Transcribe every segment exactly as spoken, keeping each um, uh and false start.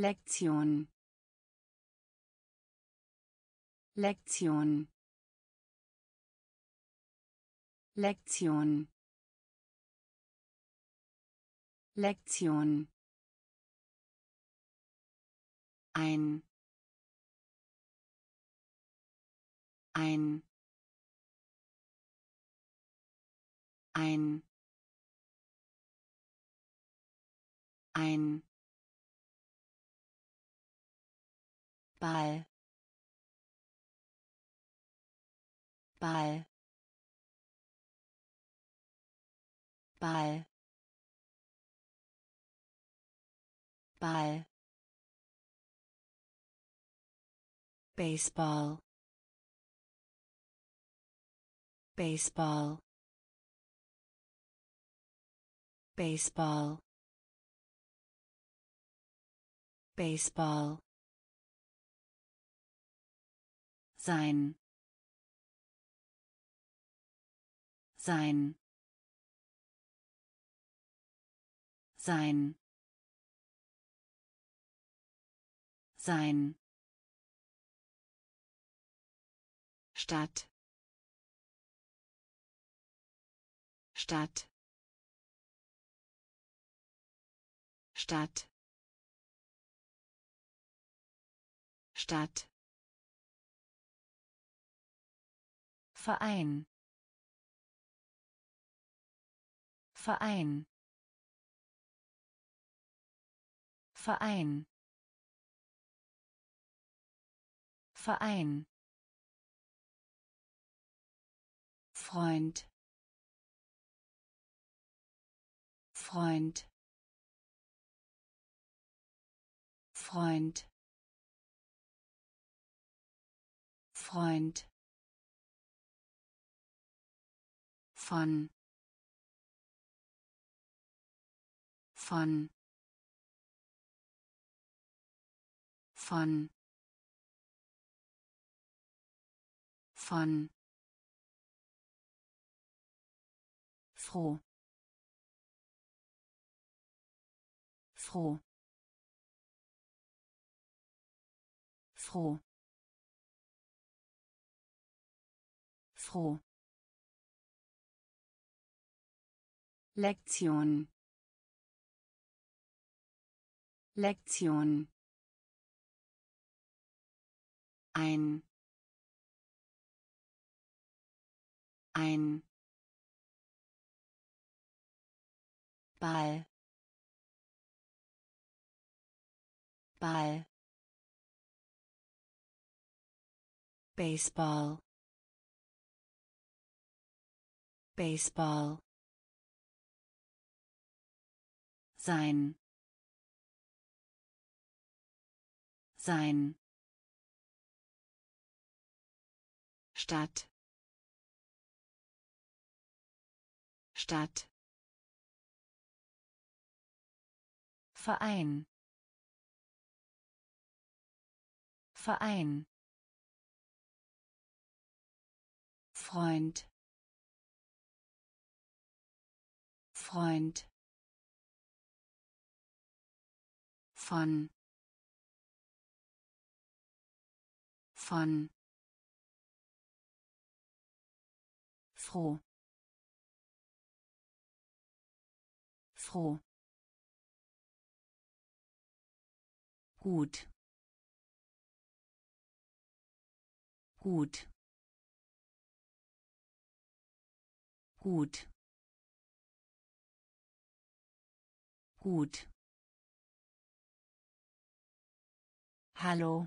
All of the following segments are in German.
Lektion Lektion Lektion Lektion ein ein ein ein Ball Ball Ball Ball Baseball Baseball Baseball Baseball sein sein sein sein Stadt Stadt Stadt Stadt Verein Verein Verein Verein Freund Freund Freund Freund von von von von froh froh froh froh Lektion Lektion ein ein Ball Ball Baseball Baseball sein sein Stadt Stadt Verein Verein Freund Freund von von froh froh gut gut gut gut Hallo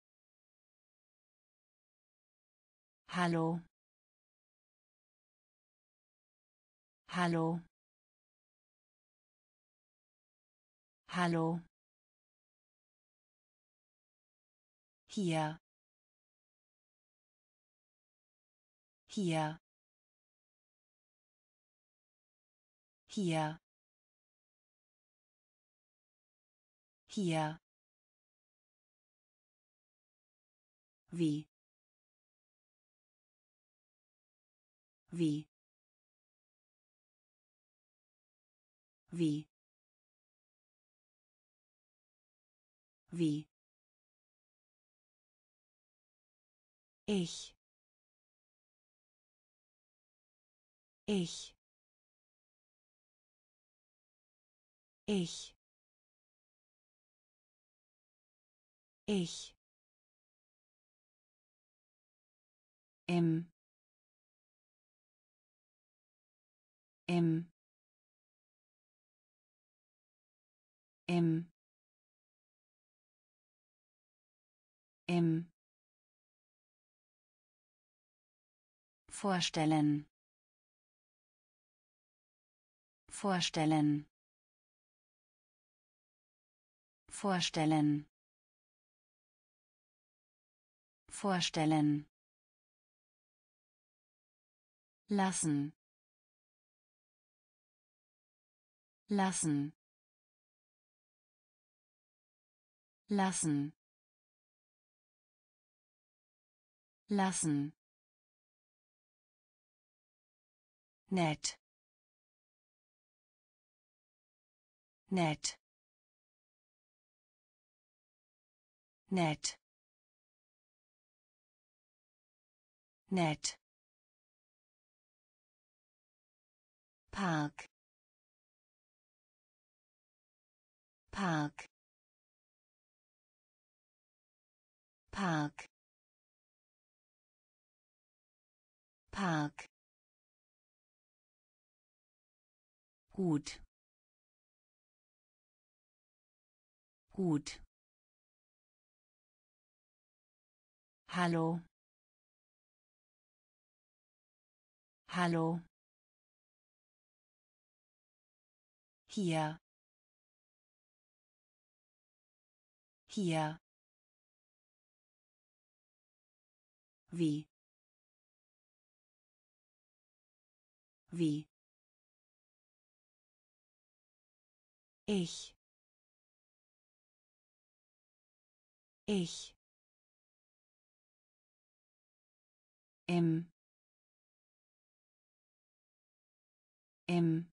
Hallo Hallo Hallo hier hier hier hier wie wie wie wie ich ich ich ich im im im im vorstellen vorstellen vorstellen vorstellen lassen lassen lassen lassen nett nett nett nett Park Park Park Park gut gut hallo hallo hier hier wie wie ich ich im im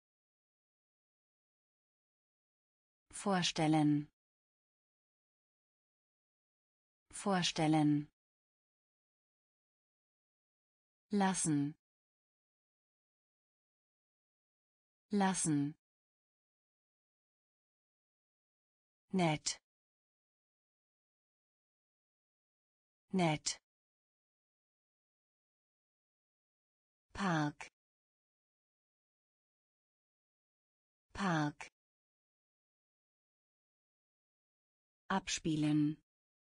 vorstellen vorstellen lassen lassen nett nett Park Park abspielen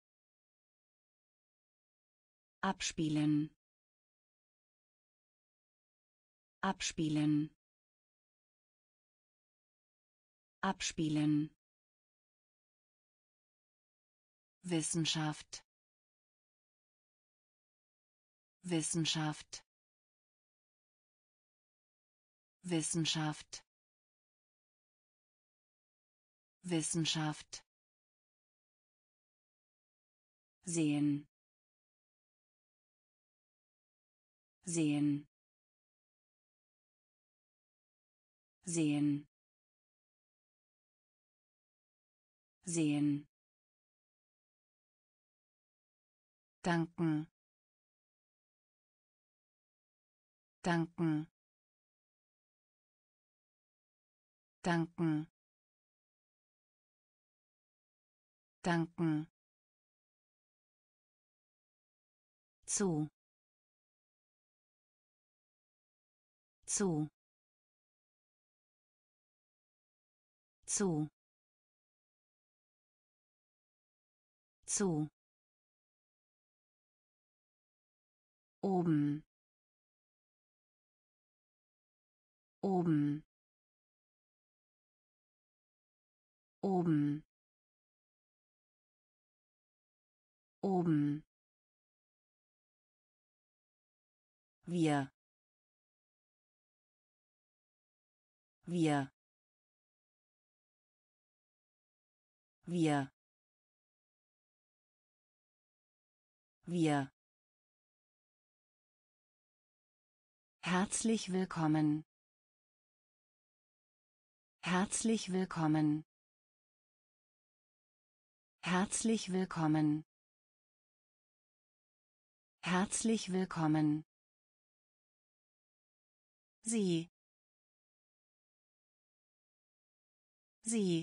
abspielen abspielen abspielen Wissenschaft Wissenschaft Wissenschaft Wissenschaft sehen sehen sehen sehen danken danken danken danken zu zu zu zu oben oben oben oben wir wir wir wir herzlich willkommen herzlich willkommen Herzlich willkommen. Herzlich willkommen. Sie. Sie.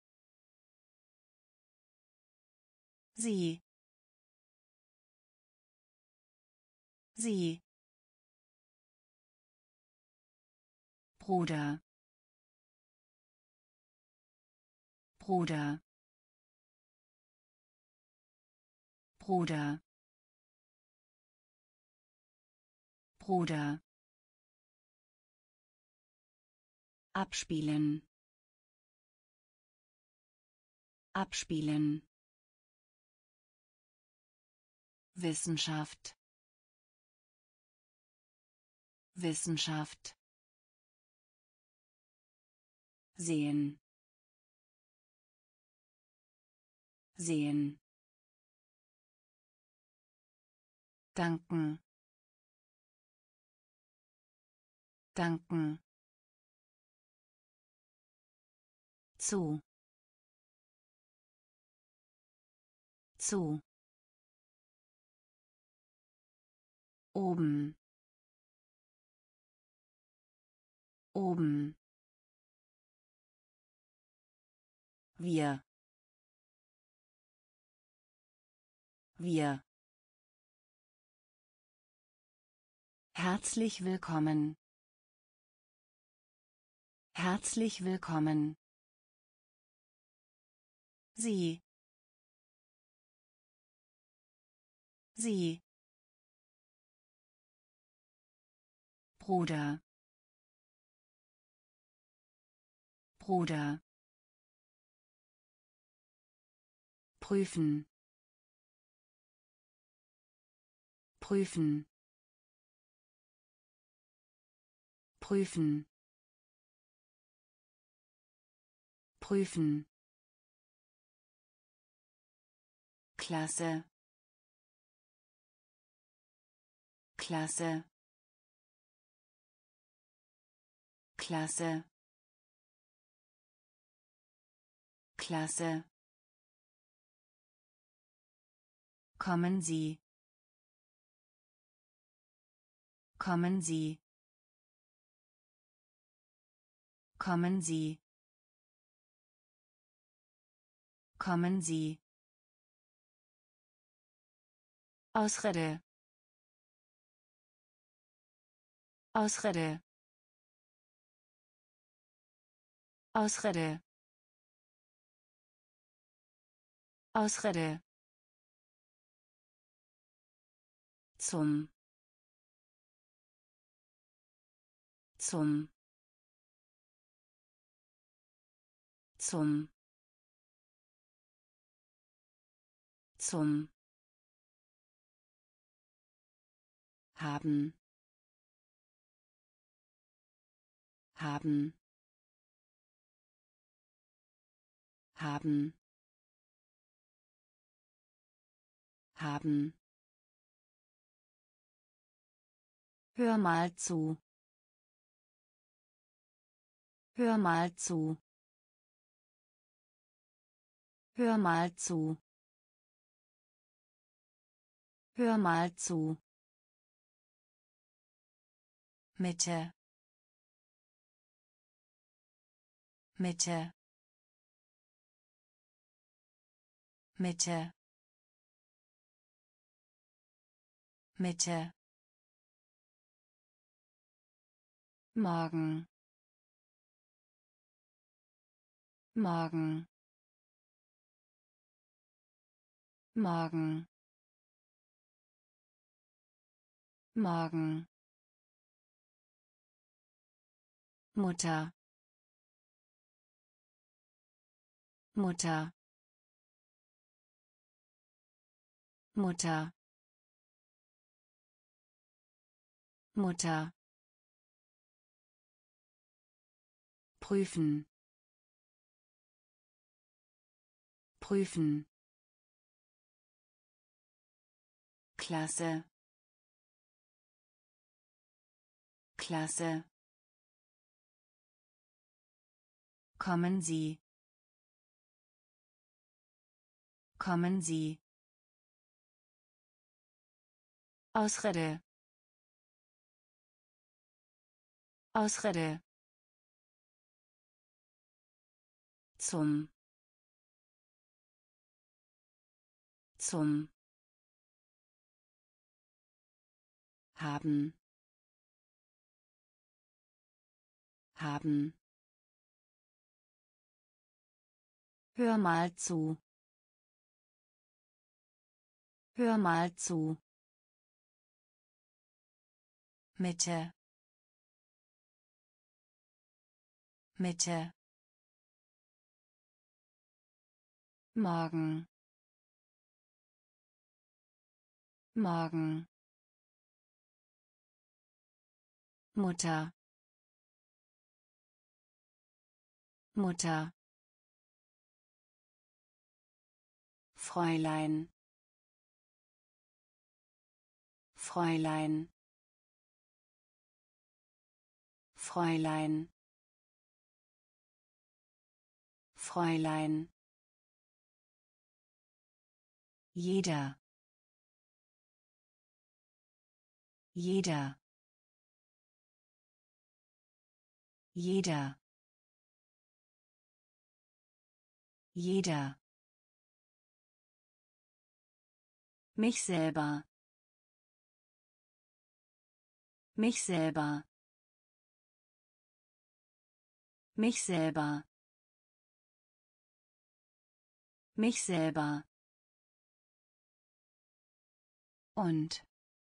Sie. Sie. Bruder. Bruder. Bruder. Bruder. Abspielen. Abspielen. Wissenschaft. Wissenschaft. Sehen. Sehen. Danken. Danken. Zu. Zu. Oben. Oben. Wir. Wir. Herzlich willkommen. Herzlich willkommen. Sie. Sie. Bruder. Bruder. Prüfen. Prüfen. Prüfen. Prüfen. Klasse. Klasse. Klasse. Klasse. Kommen Sie. Kommen Sie. Kommen Sie. Kommen Sie. Ausrede. Ausrede. Ausrede. Ausrede. Zum. Zum. Zum. Zum. Haben. Haben. Haben. Haben. Hör mal zu. Hör mal zu. Hör mal zu. Hör mal zu. Mitte. Mitte. Mitte. Mitte. Morgen. Morgen. Morgen. Morgen. Mutter. Mutter. Mutter. Mutter. Prüfen. Prüfen. Klasse. Klasse. Kommen Sie. Kommen Sie. Ausrede. Ausrede. Zum. Zum. Haben. Haben. Hör mal zu. Hör mal zu. Mitte. Mitte. Morgen. Morgen. Mutter. Mutter. Fräulein. Fräulein. Fräulein. Fräulein. Jeder. Jeder. Jeder. Jeder. Mich selber. Mich selber. Mich selber. Mich selber. Und.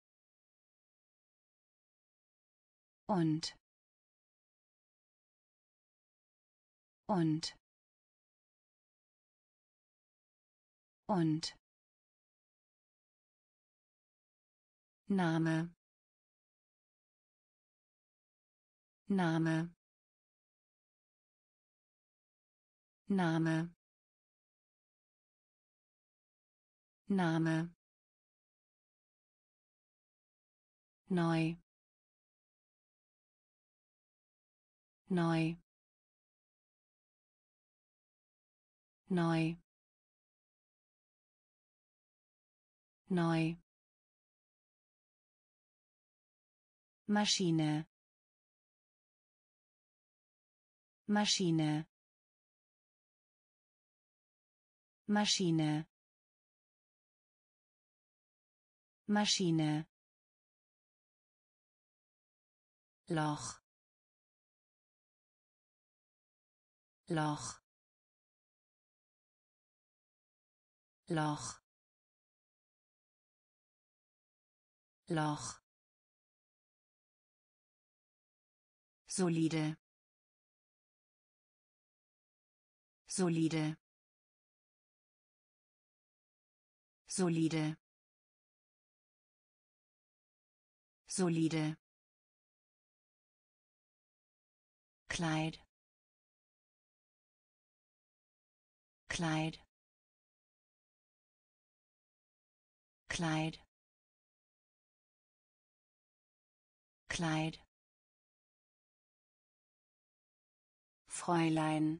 Und. Und. Und. Name. Name. Name. Name. Neu. Neu. Neu. Neu. Maschine. Maschine. Maschine. Maschine. Loch. Loch. Loch. Loch. Solide. Solide. Solide. Solide. Kleid. Kleid. Kleid. Kleid. Fräulein.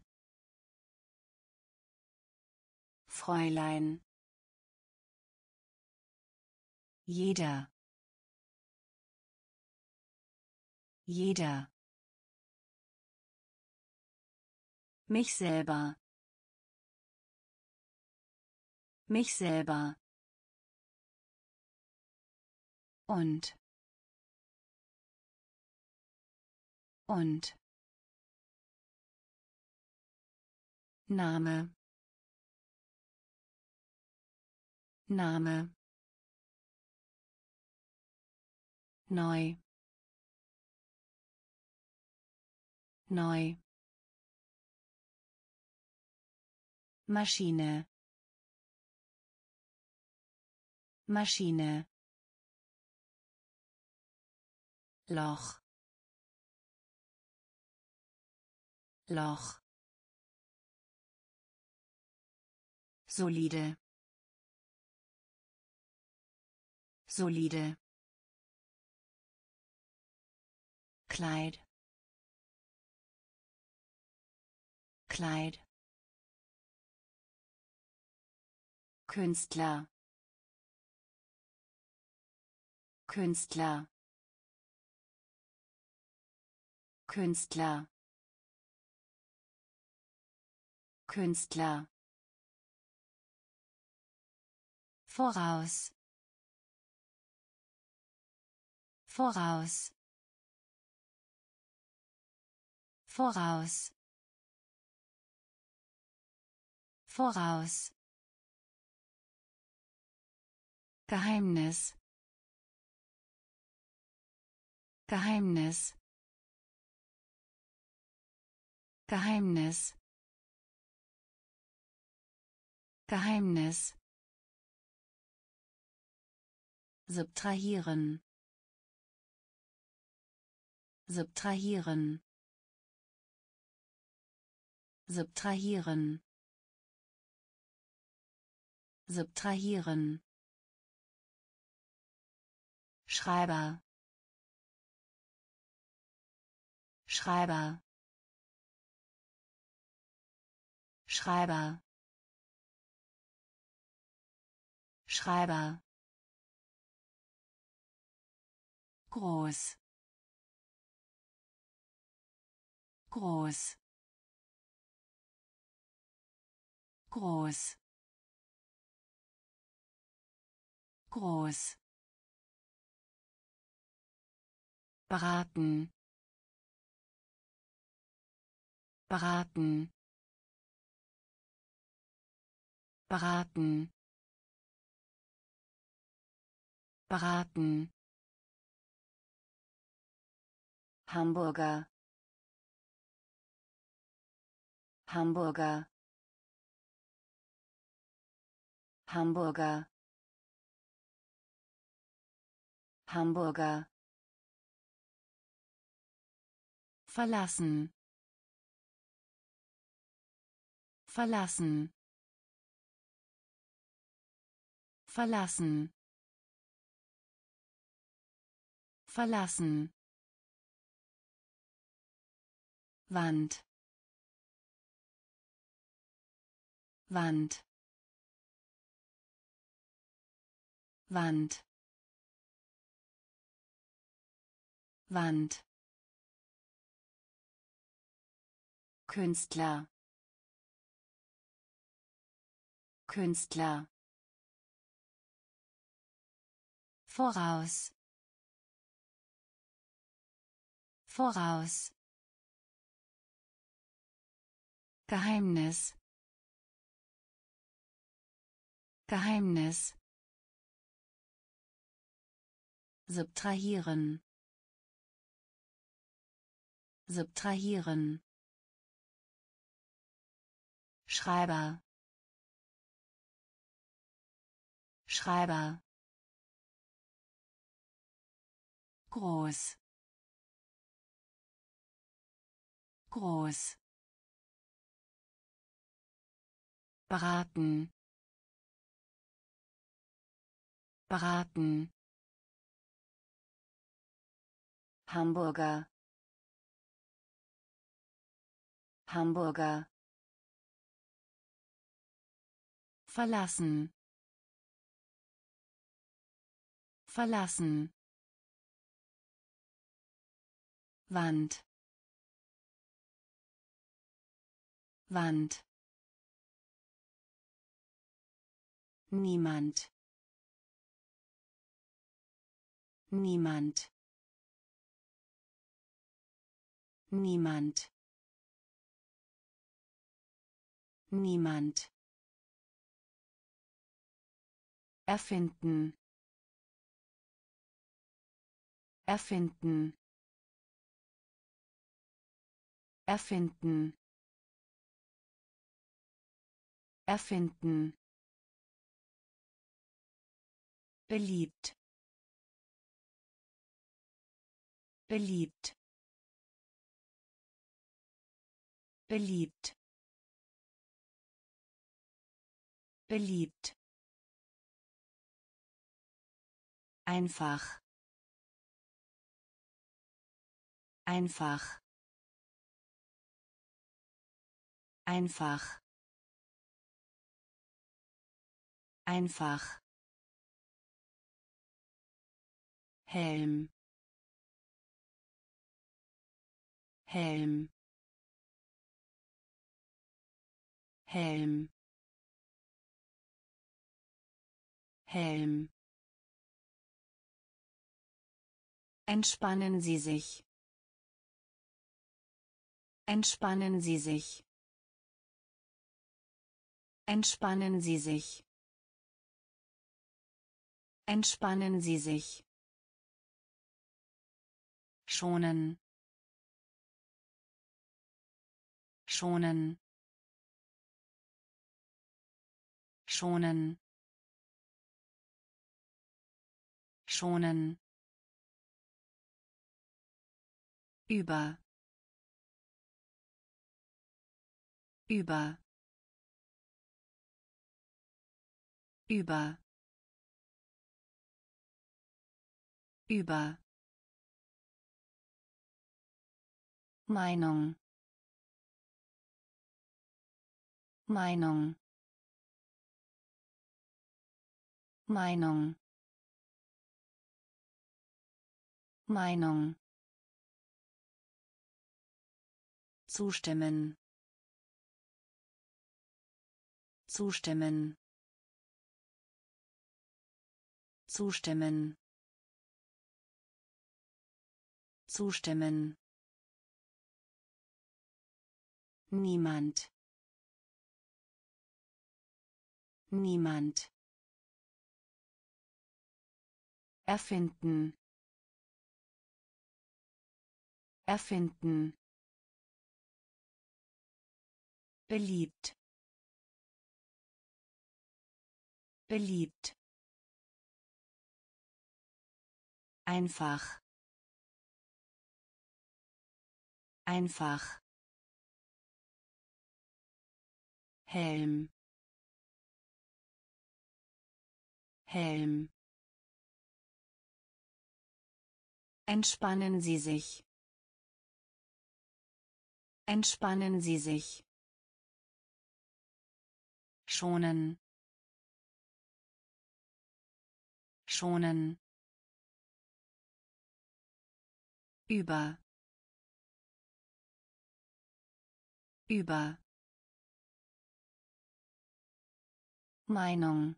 Fräulein. Jeder. Jeder. Mich selber. Mich selber. Und. Und. Name. Name. Neu. Neu. Maschine. Maschine. Loch. Loch. Solide. Solide. Kleid. Kleid. Künstler Künstler Künstler Künstler voraus voraus voraus voraus Geheimnis Geheimnis Geheimnis Geheimnis subtrahieren subtrahieren subtrahieren subtrahieren Schreiber Schreiber Schreiber Schreiber groß groß groß groß beraten beraten beraten beraten Hamburger Hamburger Hamburger Hamburger verlassen verlassen verlassen verlassen Wand Wand Wand Wand Künstler Künstler voraus voraus Geheimnis Geheimnis subtrahieren subtrahieren Schreiber Schreiber groß groß beraten beraten Hamburger Hamburger verlassen verlassen Wand Wand niemand niemand niemand niemand erfinden erfinden erfinden erfinden beliebt beliebt beliebt beliebt einfach einfach einfach Einfach. Helm. Helm. Helm. Helm. Entspannen Sie sich. Entspannen Sie sich. Entspannen Sie sich. Entspannen Sie sich. Schonen. Schonen. Schonen. Schonen. Über. Über. Über. Über. Meinung. Meinung. Meinung. Meinung. Zustimmen. Zustimmen. Zustimmen. Zustimmen. Niemand. Niemand. Erfinden. Erfinden. Beliebt. Beliebt. Einfach. Einfach. Helm. Helm. Entspannen Sie sich. Entspannen Sie sich. Schonen. Schonen. Über. Über. Meinung.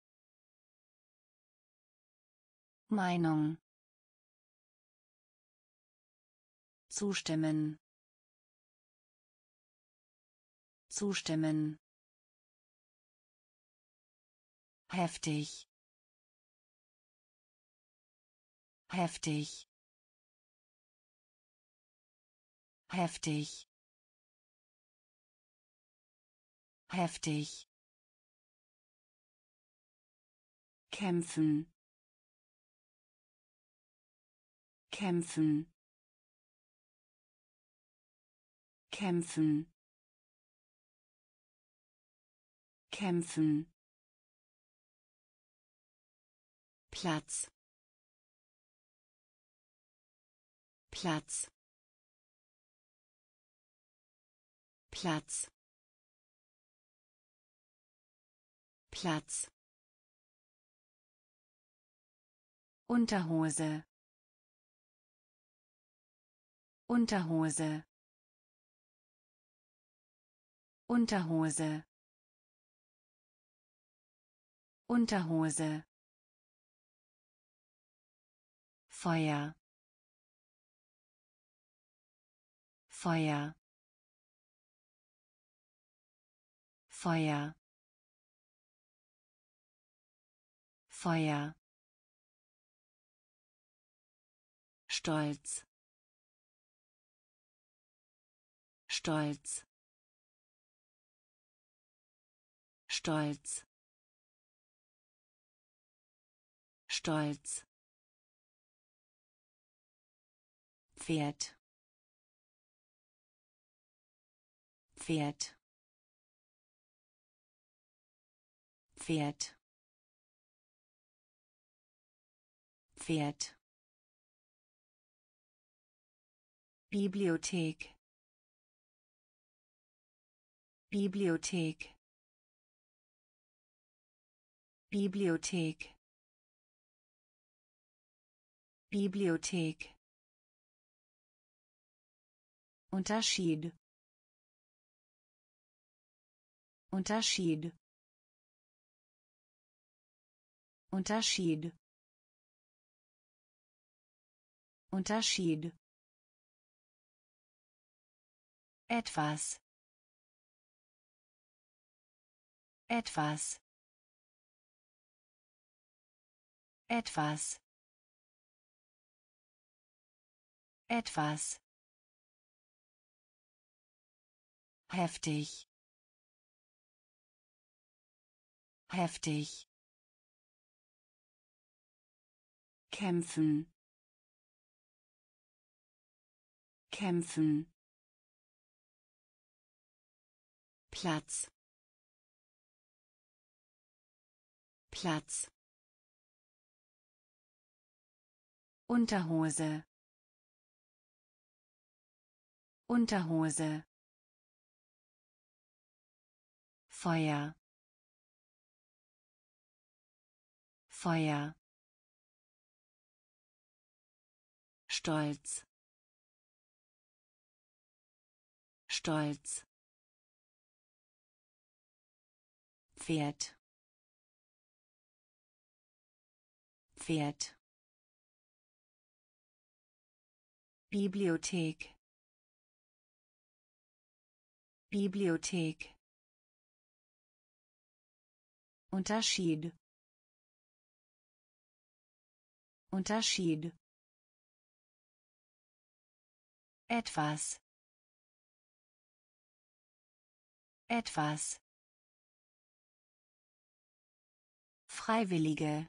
Meinung. Zustimmen. Zustimmen. Heftig. Heftig. Heftig. Heftig. Kämpfen. Kämpfen. Kämpfen. Kämpfen. Platz. Platz. Platz. Platz. Unterhose. Unterhose. Unterhose. Unterhose. Feuer. Feuer. Feuer. Feuer. Stolz. Stolz. Stolz. Stolz. Pferd. Pferd. Pferd. Pferd. Bibliothek. Bibliothek. Bibliothek Bibliothek Unterschied Unterschied Unterschied Unterschied etwas etwas etwas etwas heftig heftig kämpfen kämpfen Platz Platz Unterhose Unterhose Feuer Feuer Stolz Stolz Pferd Pferd Bibliothek Bibliothek Unterschied Unterschied etwas etwas Freiwillige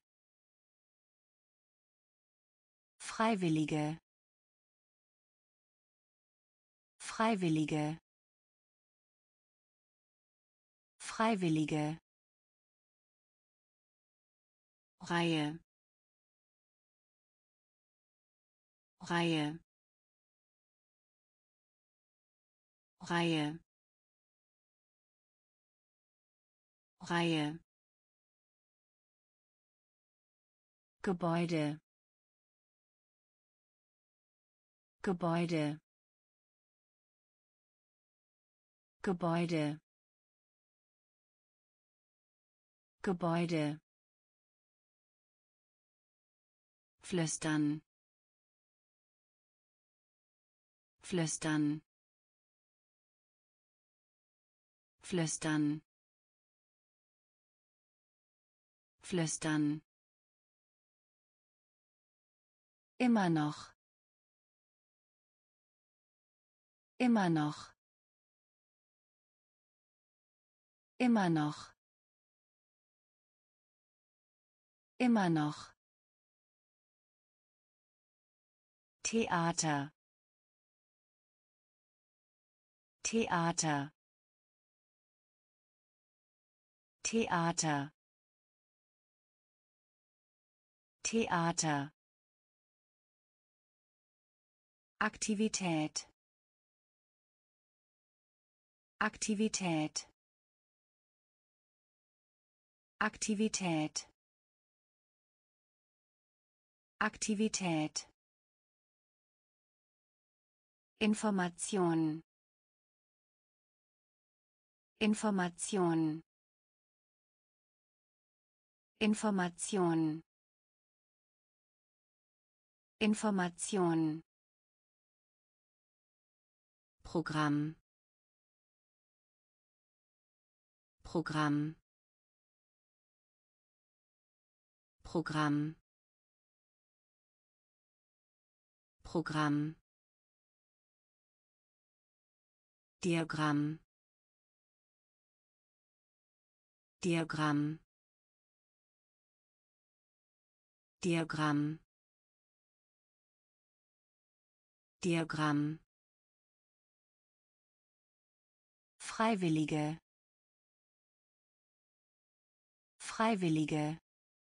Freiwillige Freiwillige Freiwillige Reihe Reihe Reihe Reihe Gebäude Gebäude Gebäude Gebäude Flüstern Flüstern Flüstern Flüstern Immer noch Immer noch Immer noch Immer noch Theater Theater Theater Theater Aktivität Aktivität Aktivität Aktivität Information Information Information Information Programm Programm Programm Programm Diagramm Diagramm Diagramm Diagramm Freiwillige Freiwillige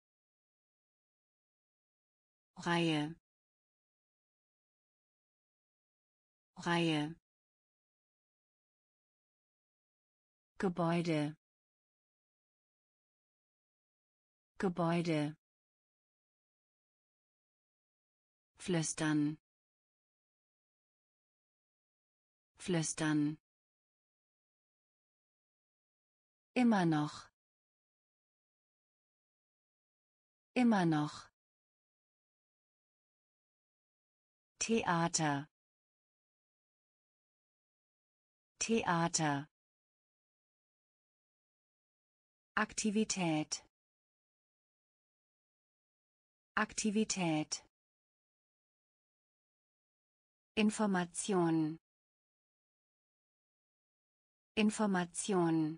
Reihe Reihe Gebäude Gebäude. Flüstern. Flüstern. Immer noch. Immer noch. Theater. Theater. Aktivität. Aktivität. Information. Information.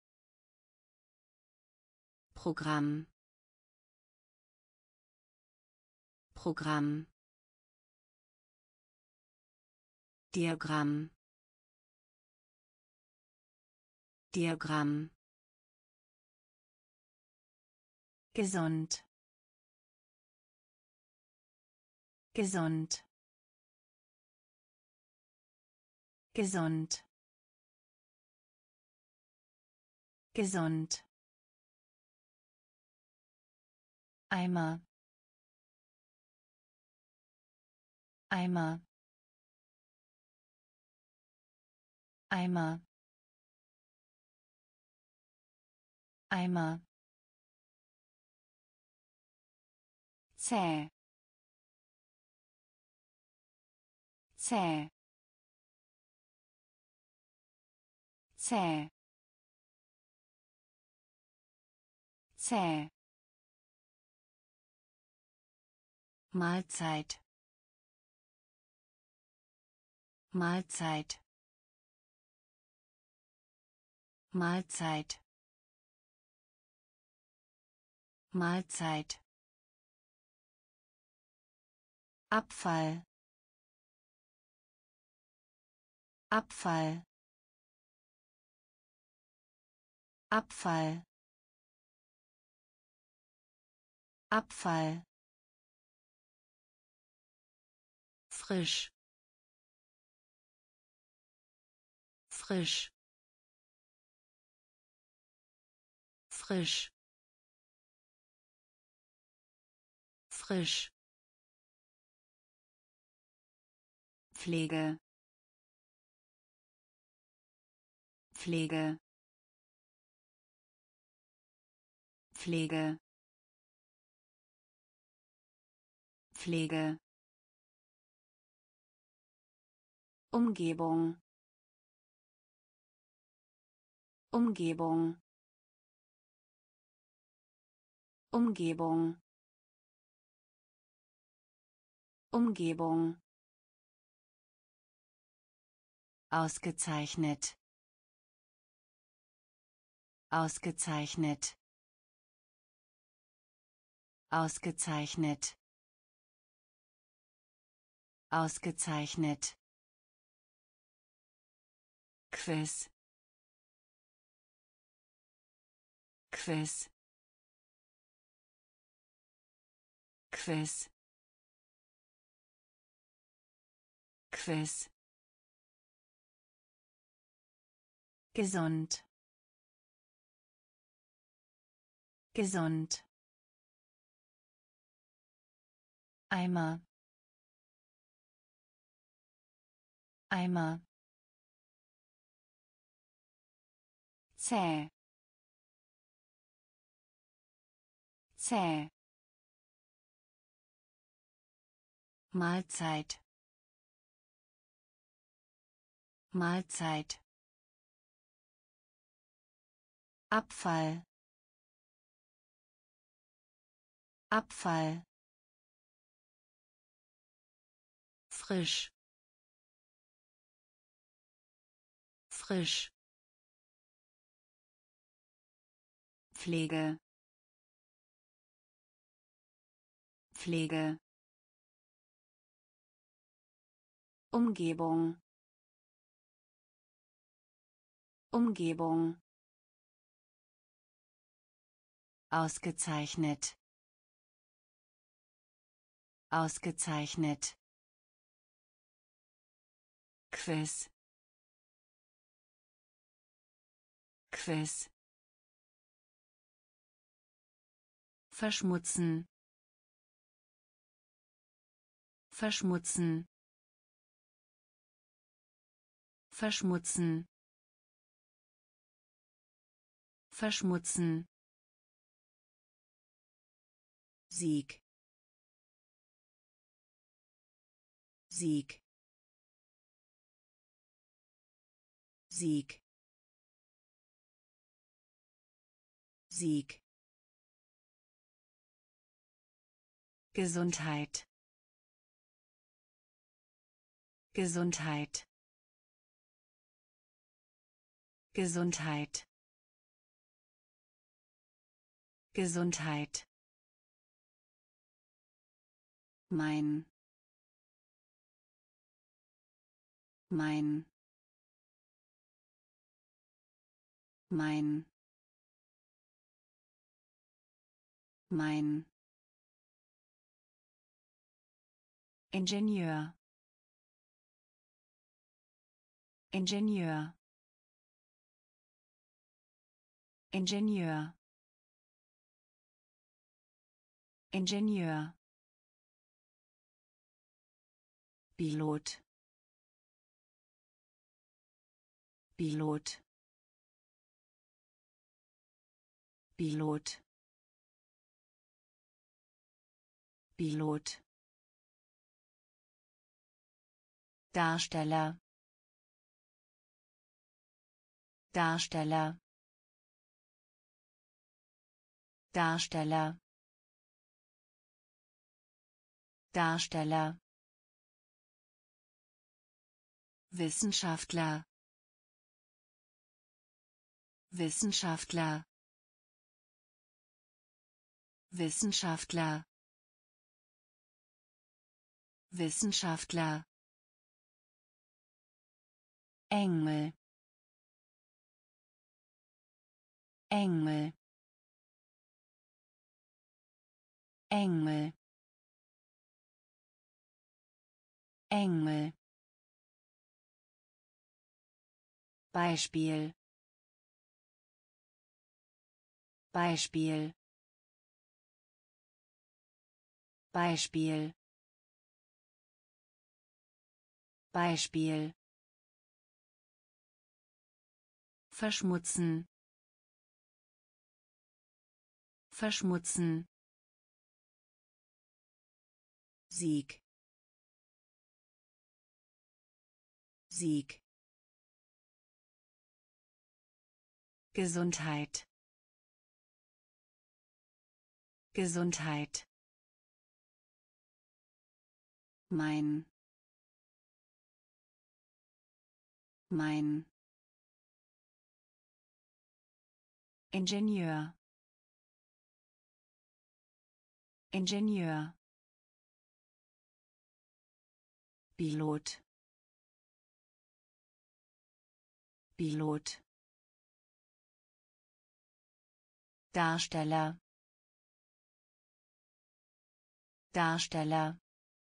Programm. Programm. Diagramm. Diagramm. Gesund. Gesund. Gesund. Gesund. Eimer. Eimer. Eimer. Eimer. Zäh. Zäh. Zäh. Zäh. Mahlzeit. Mahlzeit. Mahlzeit. Mahlzeit. Abfall. Abfall. Abfall. Abfall. Frisch. Frisch. Frisch. Frisch. Pflege. Pflege. Pflege. Pflege. Umgebung. Umgebung. Umgebung. Umgebung. Ausgezeichnet. Ausgezeichnet. Ausgezeichnet. Ausgezeichnet. Quiz. Quiz. Quiz. Quiz. Gesund. Gesund. Eimer. Eimer. Zäh. Zäh. Mahlzeit. Mahlzeit. Abfall. Abfall. Frisch. Frisch. Pflege. Pflege. Umgebung. Umgebung. Ausgezeichnet. Ausgezeichnet. Quiz. Quiz. verschmutzen, verschmutzen, verschmutzen, verschmutzen, Sieg, Sieg, Sieg, Sieg, Gesundheit, Gesundheit, Gesundheit, Gesundheit, mein, mein, mein, mein, Ingenieur, Ingenieur, Ingenieur, Ingenieur, Pilot, Pilot, Pilot, Pilot, Darsteller, Darsteller, Darsteller, Darsteller, Wissenschaftler, Wissenschaftler, Wissenschaftler, Wissenschaftler, Engel, Engel, Engel, Engel, Beispiel, Beispiel, Beispiel, Beispiel, verschmutzen, verschmutzen, Sieg, Sieg, Gesundheit, Gesundheit, mein, mein, Ingenieur, Ingenieur, Pilot, Pilot, Darsteller, Darsteller,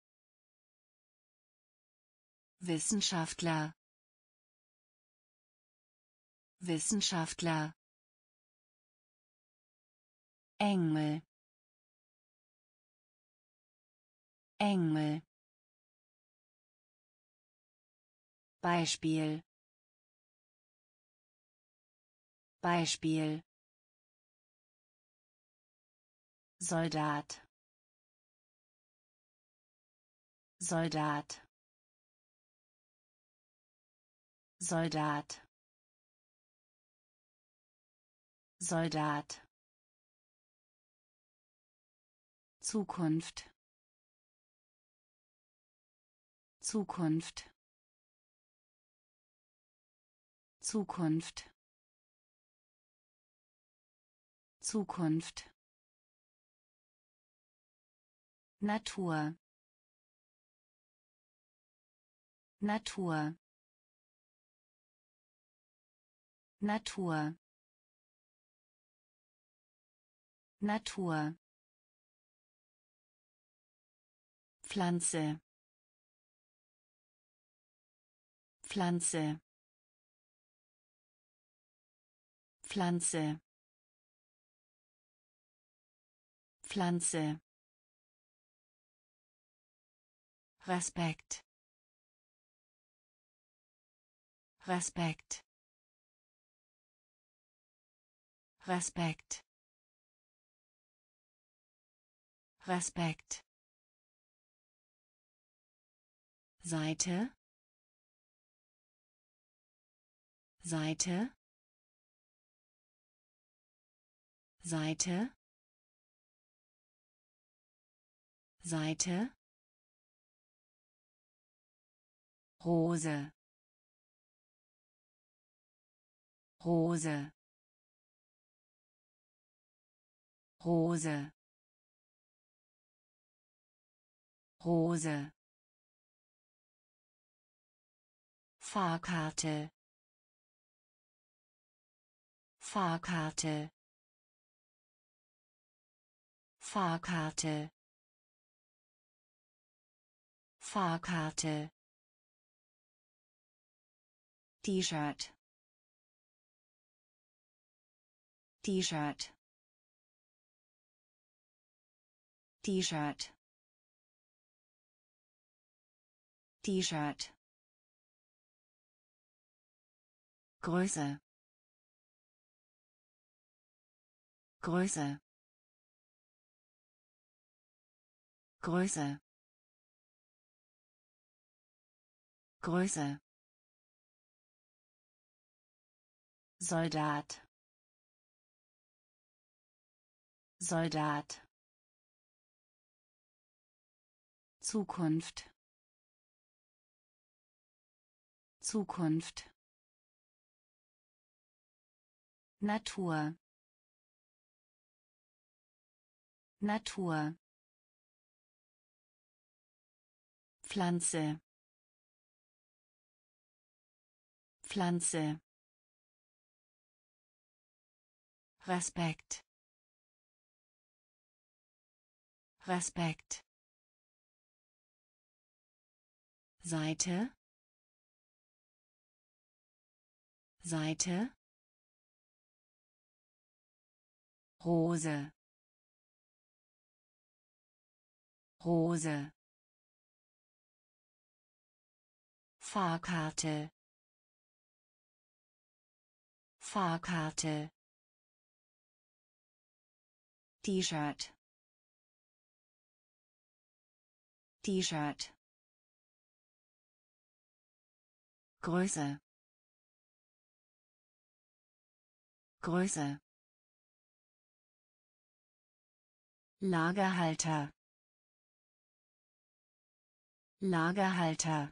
Wissenschaftler, Wissenschaftler, Engel, Engel, Beispiel, Beispiel, Soldat, Soldat, Soldat, Soldat, Zukunft, Zukunft, Zukunft, Zukunft, Natur, Natur, Natur, Natur, Pflanze, Pflanze, Pflanze, Pflanze. Respekt. Respekt. Respekt. Respekt. Seite. Seite. Seite. Seite. Rose. Rose. Rose. Rose. Fahrkarte. Fahrkarte. Fahrkarte. Fahrkarte. T-Shirt. T-Shirt. T-Shirt. T-Shirt. Größe. Größe. Größe. Größe. Soldat. Soldat. Zukunft. Zukunft. Natur. Natur. Pflanze. Pflanze. Respekt. Respekt. Seite. Seite. Rose. Rose. Fahrkarte. Fahrkarte. T-Shirt. T-Shirt. Größe. Größe. Lagerhalter. Lagerhalter.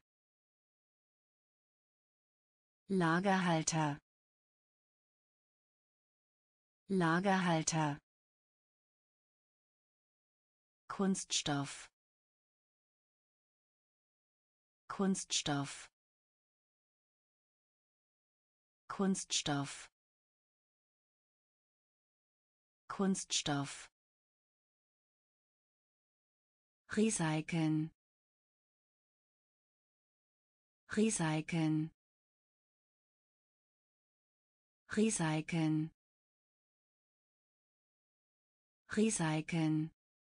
Lagerhalter. Lagerhalter. Kunststoff. Kunststoff. Kunststoff. Kunststoff. Recyceln. Recyceln. Recyceln. Recyceln.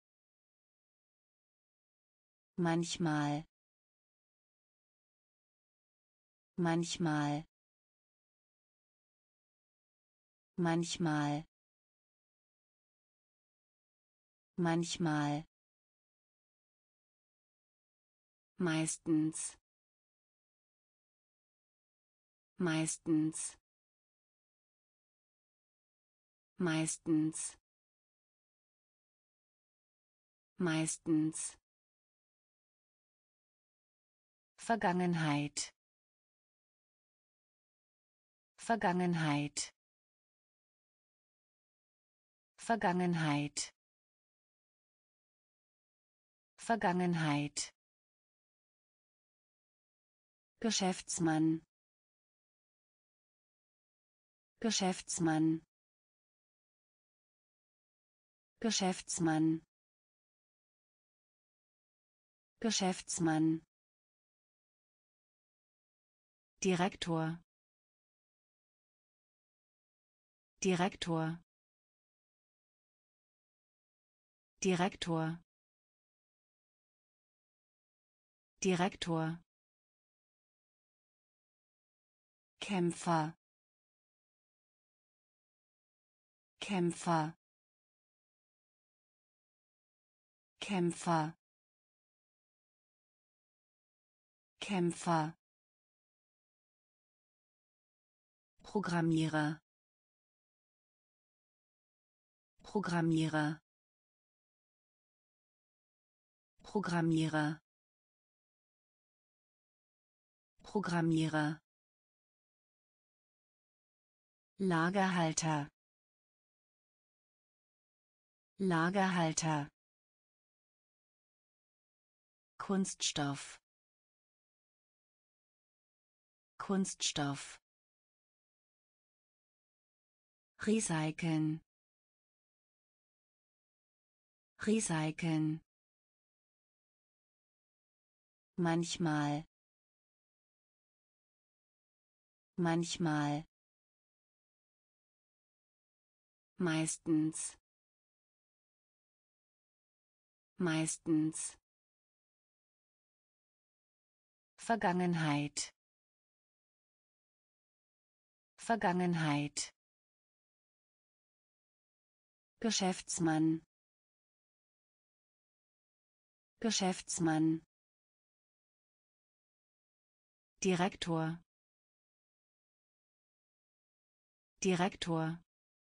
Manchmal. Manchmal. Manchmal. Manchmal. Meistens. Meistens. Meistens. Meistens. Vergangenheit. Vergangenheit. Vergangenheit. Vergangenheit. Geschäftsmann. Geschäftsmann. Geschäftsmann. Geschäftsmann. Direktor. Direktor. Direktor, Direktor, Kämpfer, Kämpfer, Kämpfer, Kämpfer, Programmierer, Programmierer, Programmierer, Programmierer, Lagerhalter, Lagerhalter, Kunststoff, Kunststoff, recyceln, recyceln, manchmal, manchmal, meistens, meistens, Vergangenheit, Vergangenheit, Geschäftsmann, Geschäftsmann, Direktor, Direktor,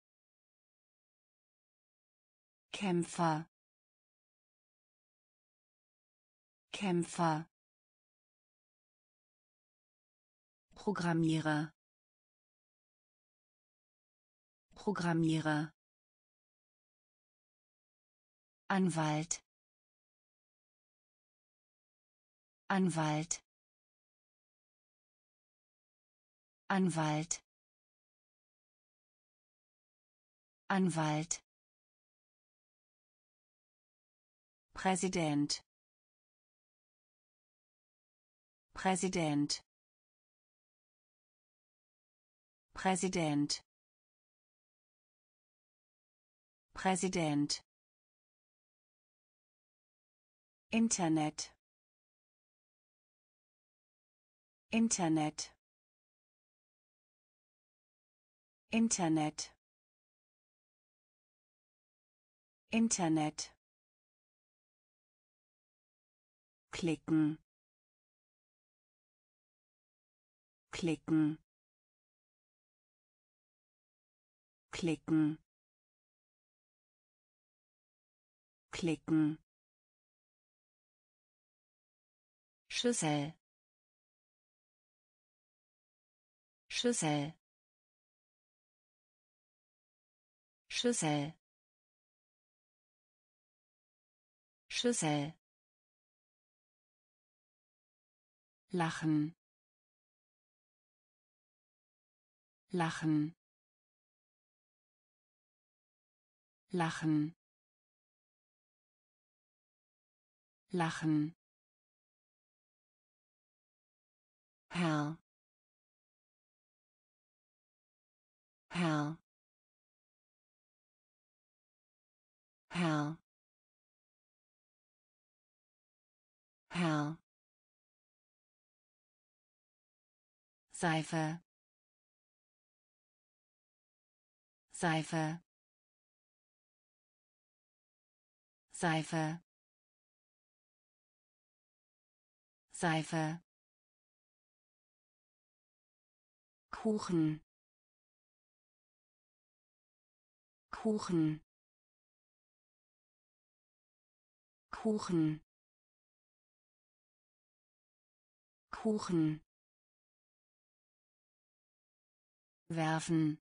Kämpfer, Kämpfer, Programmierer, Programmierer, Anwalt, Anwalt, Anwalt, Anwalt, Präsident, Präsident, Präsident, Präsident, Internet, Internet, Internet, Internet, klicken, klicken, klicken, klicken, Schüssel, Schüssel, Schüssel, Schüssel, lachen, lachen, lachen, lachen, Herr, Herr, Herr, Herr, Seife, Seife, Seife, Seife, Kuchen, Kuchen, Kuchen, Kuchen, werfen,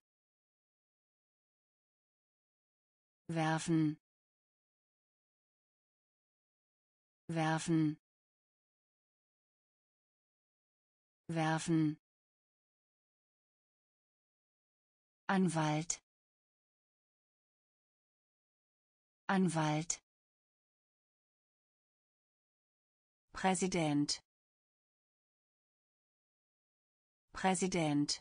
werfen, werfen, werfen, Anwalt, Anwalt, Präsident, Präsident,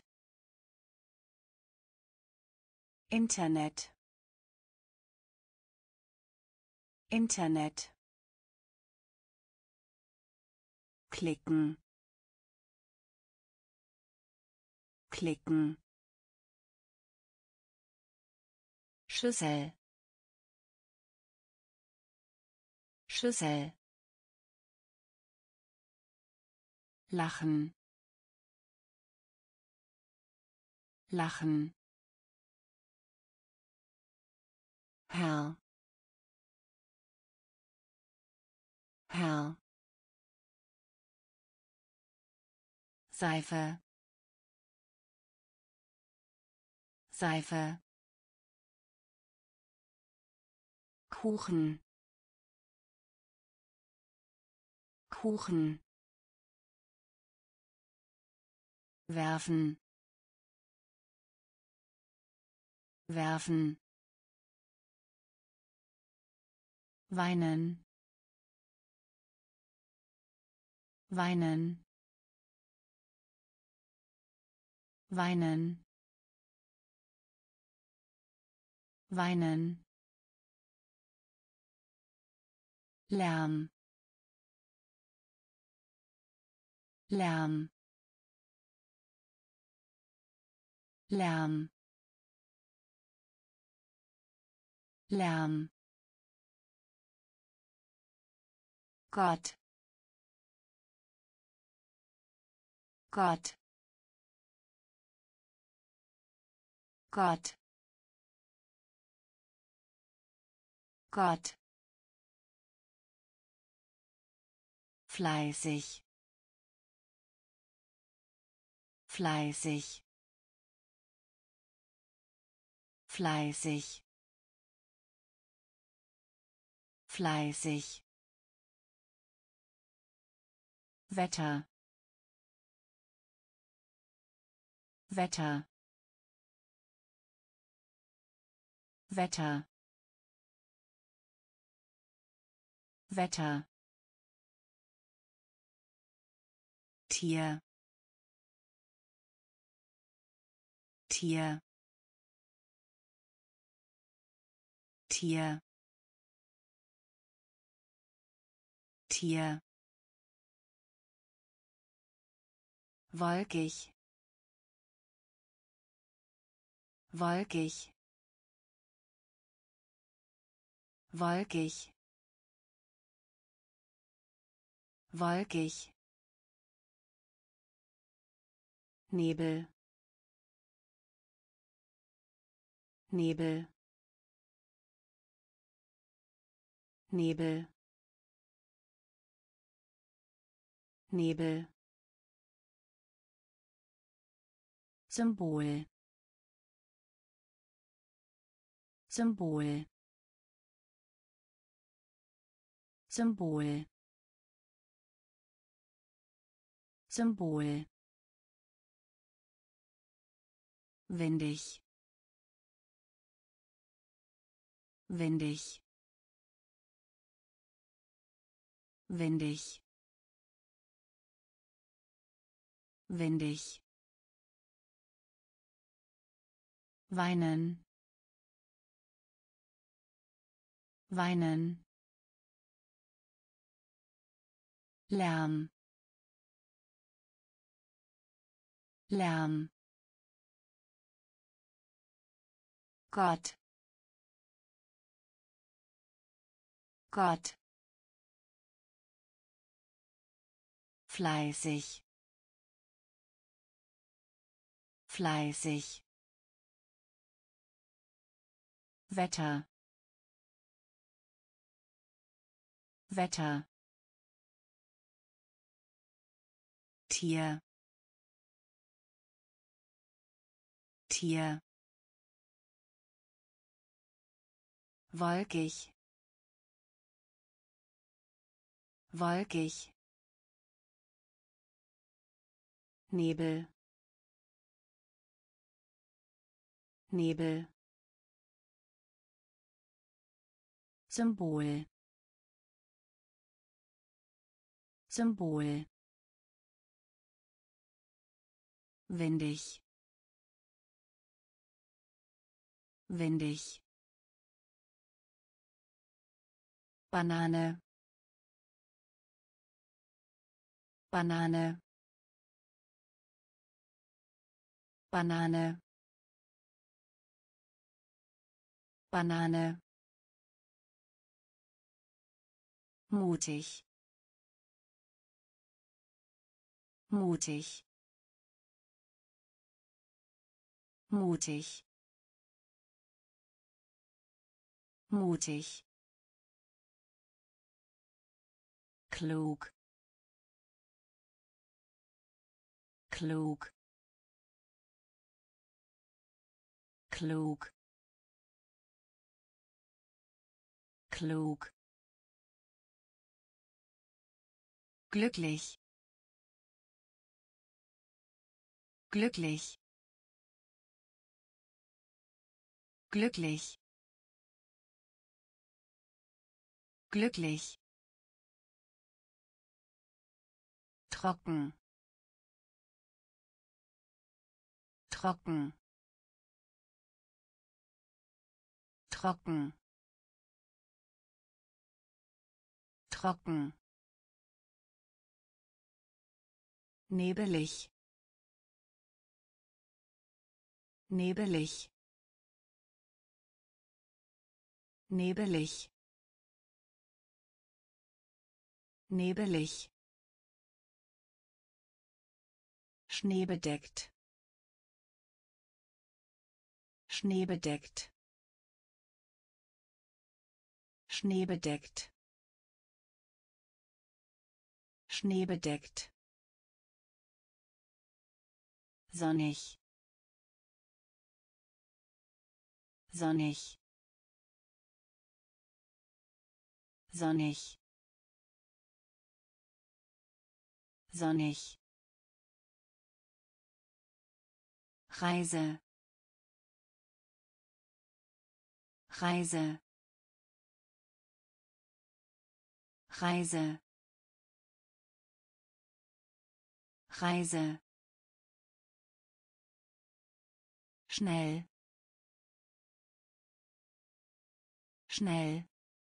Internet, Internet. Klicken. Klicken. Schüssel. Schüssel. Lachen. Lachen. Herr. Herr. Seife. Seife. Kuchen. Kuchen. Werfen. Werfen. Weinen. Weinen. Weinen. Weinen. Lärm. Lärm. Lärm. Lärm. Gott. Gott. Gott. Gott. Fleißig. Fleißig. Fleißig. Fleißig. Wetter. Wetter. Wetter. Wetter. Tier. Tier. Tier. Tier. Wolkig. Wolkig. Wolkig. Wolkig. Nebel. Nebel. Nebel. Nebel. Symbol. Symbol. Symbol. Symbol. Windig. Windig. Windig. Windig. Weinen. Weinen. Lärm. Lärm. Gott. Gott. Fleißig. Fleißig. Wetter. Wetter. Tier. Tier. Wolkig. Wolkig. Nebel. Nebel. Symbol. Symbol. Windig. Windig. Banane, Banane, Banane, Banane, mutig, mutig, mutig, mutig, klug, klug, klug, klug, glücklich, glücklich, glücklich, glücklich, trocken, trocken, trocken, trocken, nebelig, nebelig, nebelig, nebelig, schneebedeckt, schneebedeckt, schneebedeckt, schneebedeckt, sonnig, sonnig, sonnig, sonnig, Reise, Reise, Reise, Reise, schnell, schnell,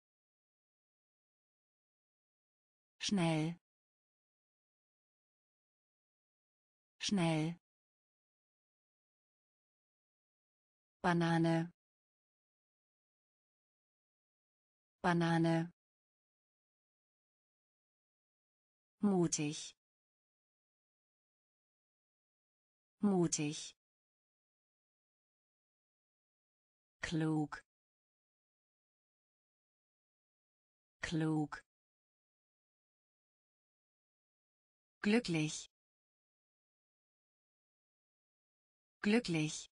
schnell, schnell, Banane, Banane, mutig, mutig, klug, klug, glücklich, glücklich,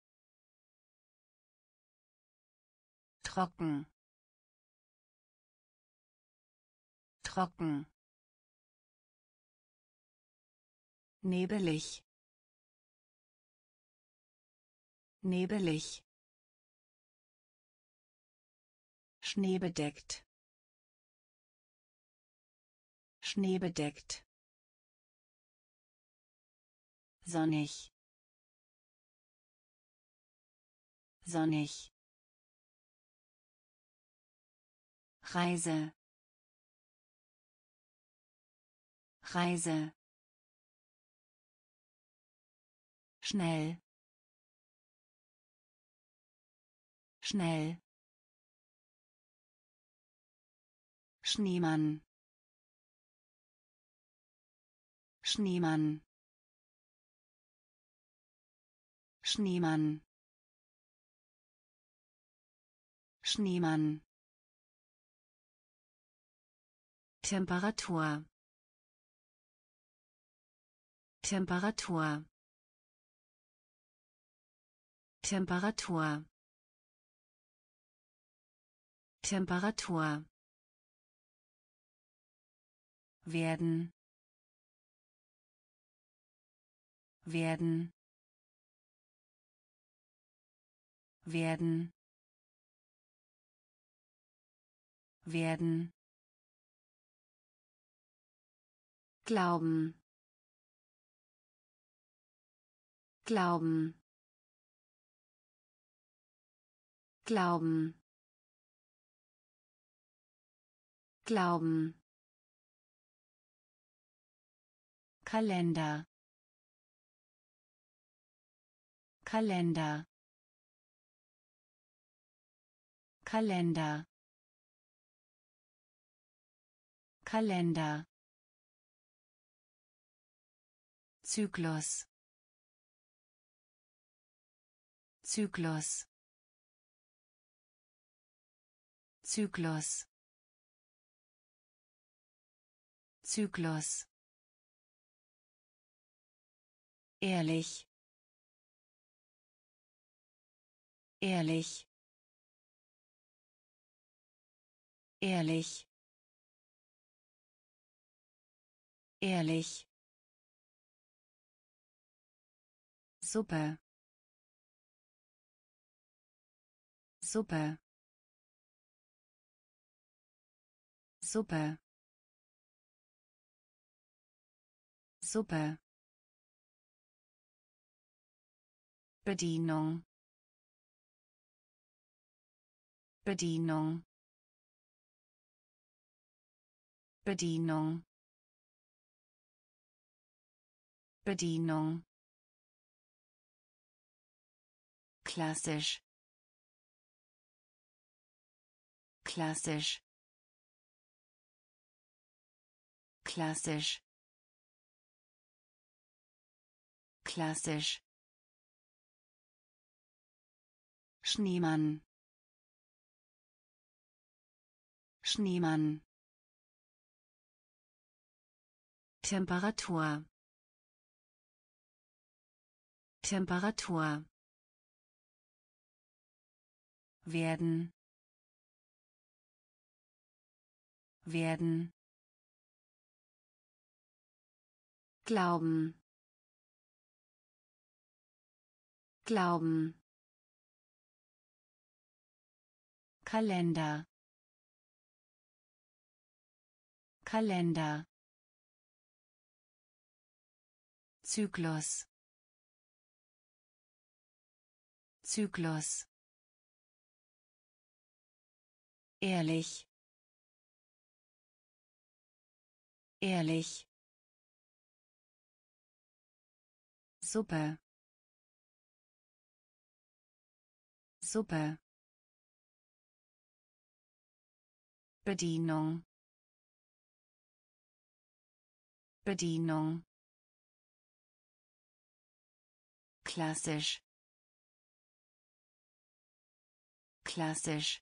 trocken, trocken, nebelig, nebelig, schneebedeckt, schneebedeckt, sonnig, sonnig, Reise, Reise, schnell, schnell, Schneemann, Schneemann, Schneemann, Schneemann, Temperatur, Temperatur, Temperatur, Temperatur, werden, werden, werden, werden, glauben, glauben, glauben, Glauben. Kalender. Kalender. Kalender. Kalender. Zyklus. Zyklus. Zyklus. Zyklus. Ehrlich. Ehrlich. Ehrlich. Ehrlich. Suppe. Suppe. Suppe. Suppe. Bedienung. Bedienung. Bedienung. Bedienung. Klassisch. Klassisch. Klassisch. Klassisch. Schneemann. Schneemann. Temperatur. Temperatur. Werden. Werden. Glauben. Glauben. Kalender. Kalender. Zyklus. Zyklus. Ehrlich. Ehrlich. Suppe. Suppe. Bedienung. Bedienung. Klassisch. Klassisch.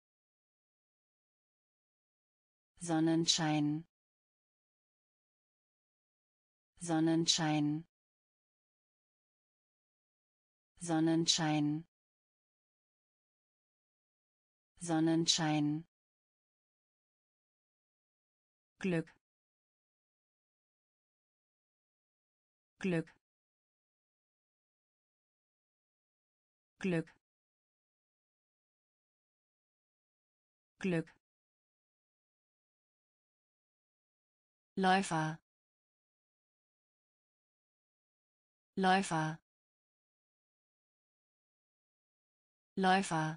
Sonnenschein. Sonnenschein. Sonnenschein. Sonnenschein. Glück. Glück. Glück. Glück. Läufer. Läufer. Läufer.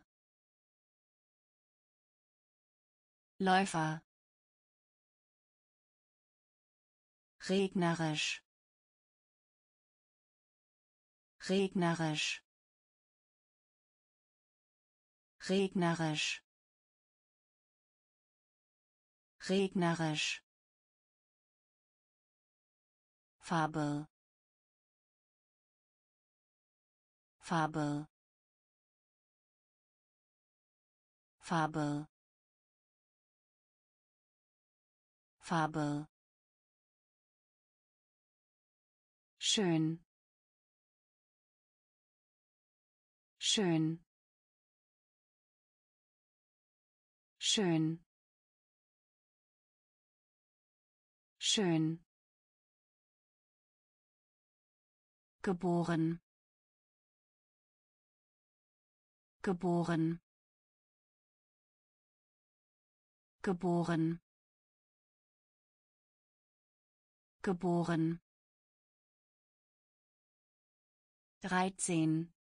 Läufer. Regnerisch. Regnerisch. Regnerisch. Regnerisch. Farbe. Farbe. Farbe. Farbe. Schön. Schön. Schön. Schön. Geboren. Geboren. Geboren. Geboren. Dreizehn.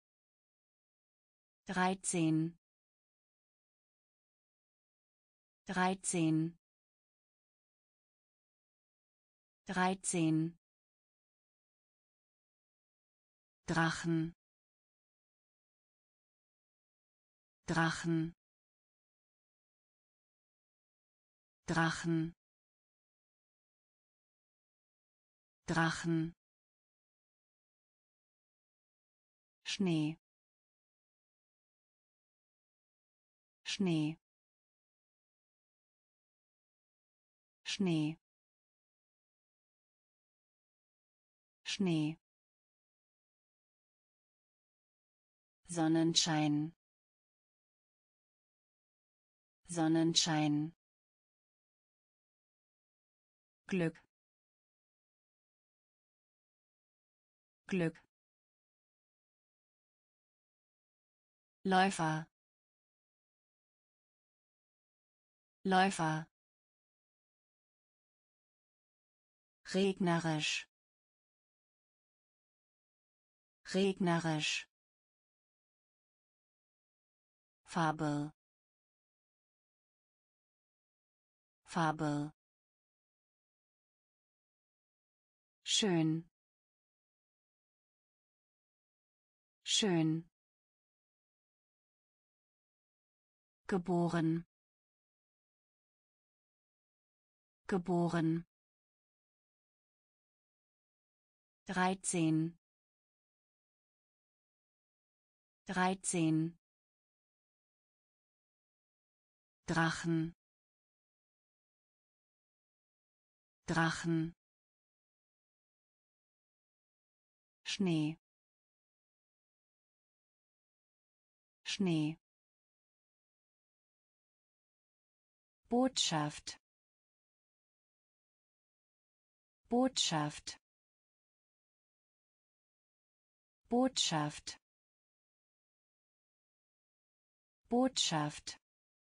Dreizehn. dreizehn dreizehn Drachen Drachen Drachen Drachen Schnee Schnee Schnee Schnee Sonnenschein Sonnenschein Glück Glück Läufer Läufer regnerisch regnerisch Farbe Farbe schön schön geboren geboren dreizehn dreizehn Drachen Drachen Schnee Schnee Botschaft Botschaft Botschaft Botschaft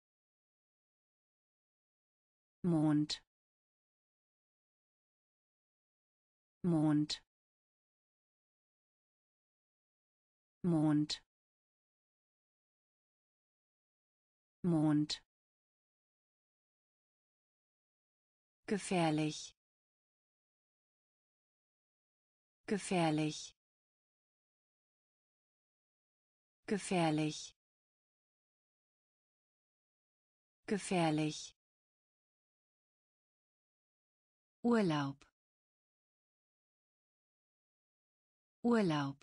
Mond Mond Mond Mond gefährlich gefährlich gefährlich gefährlich Urlaub Urlaub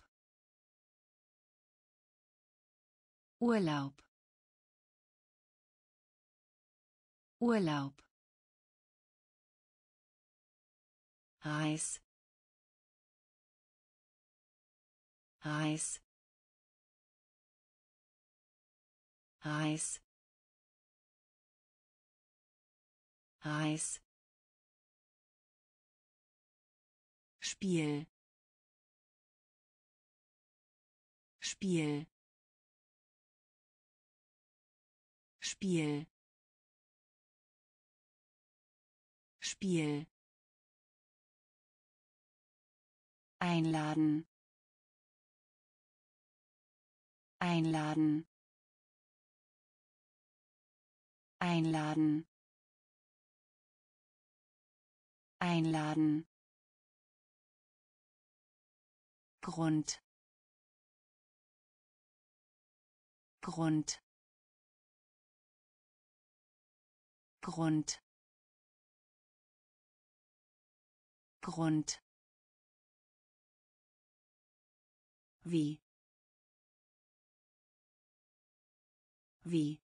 Urlaub Urlaub Reis Reis Reis Reis Spiel Spiel Spiel Spiel Einladen Einladen Einladen Einladen Grund Grund Grund Grund wie wie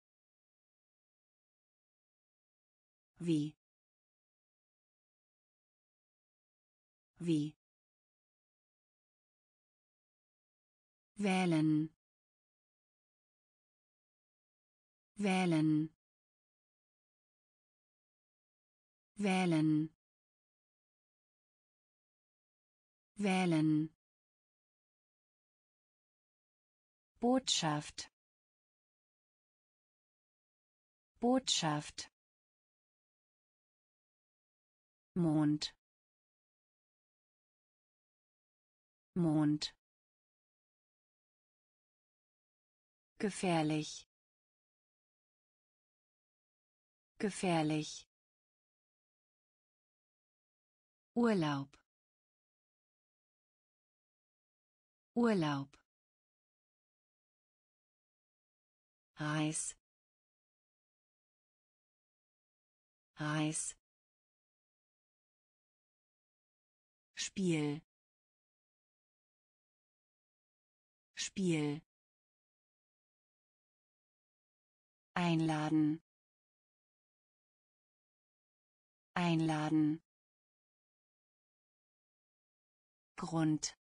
wie wie wählen wählen wählen wählen Botschaft Botschaft Mond Mond gefährlich gefährlich Urlaub Urlaub Reis Reis Spiel Spiel Einladen Einladen Grund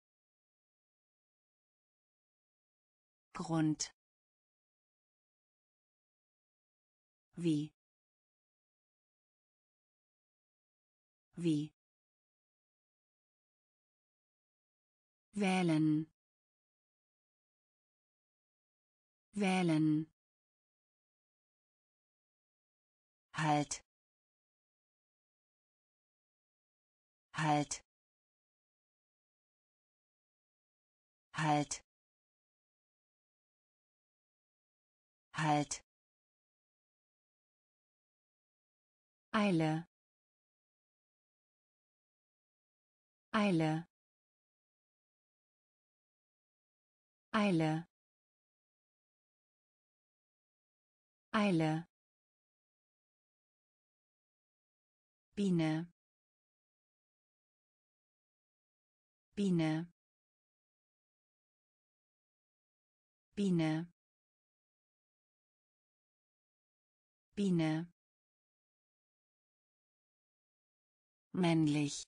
Grund wie wie wählen wählen halt halt halt halt Eile Eile Eile Eile Biene Biene Biene Biene männlich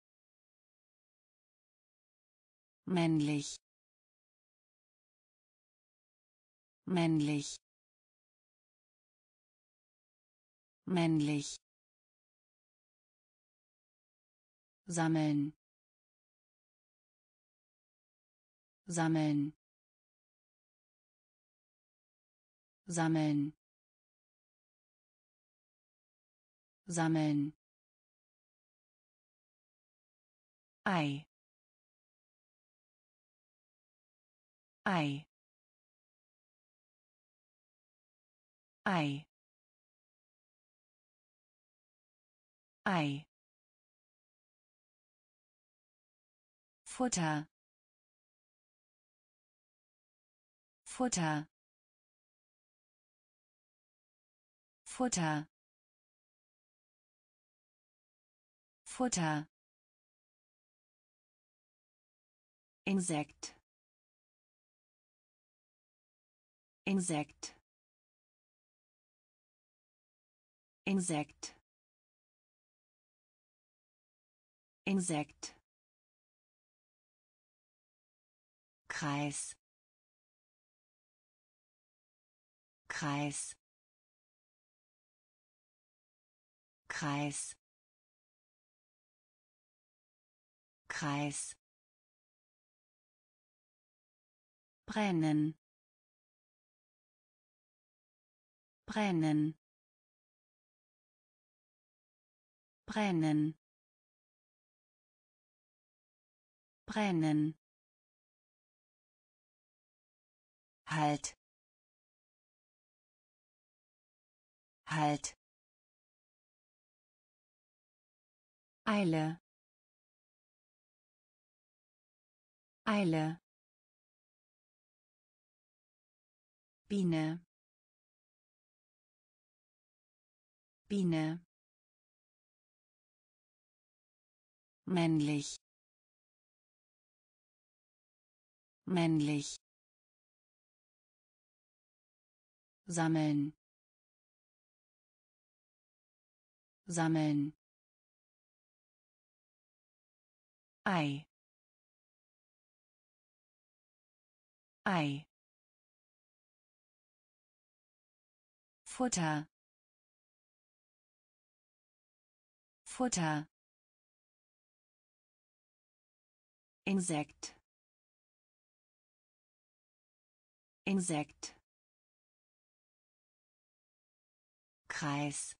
männlich männlich männlich sammeln sammeln sammeln sammeln Ei Ei Ei Ei Futter Futter Futter Futter Insekt Insekt Insekt Insekt Kreis Kreis Kreis Kreis brennen brennen brennen brennen halt halt Eile Eile Biene Biene männlich männlich sammeln sammeln Ei Ei Futter Futter Insekt Insekt Kreis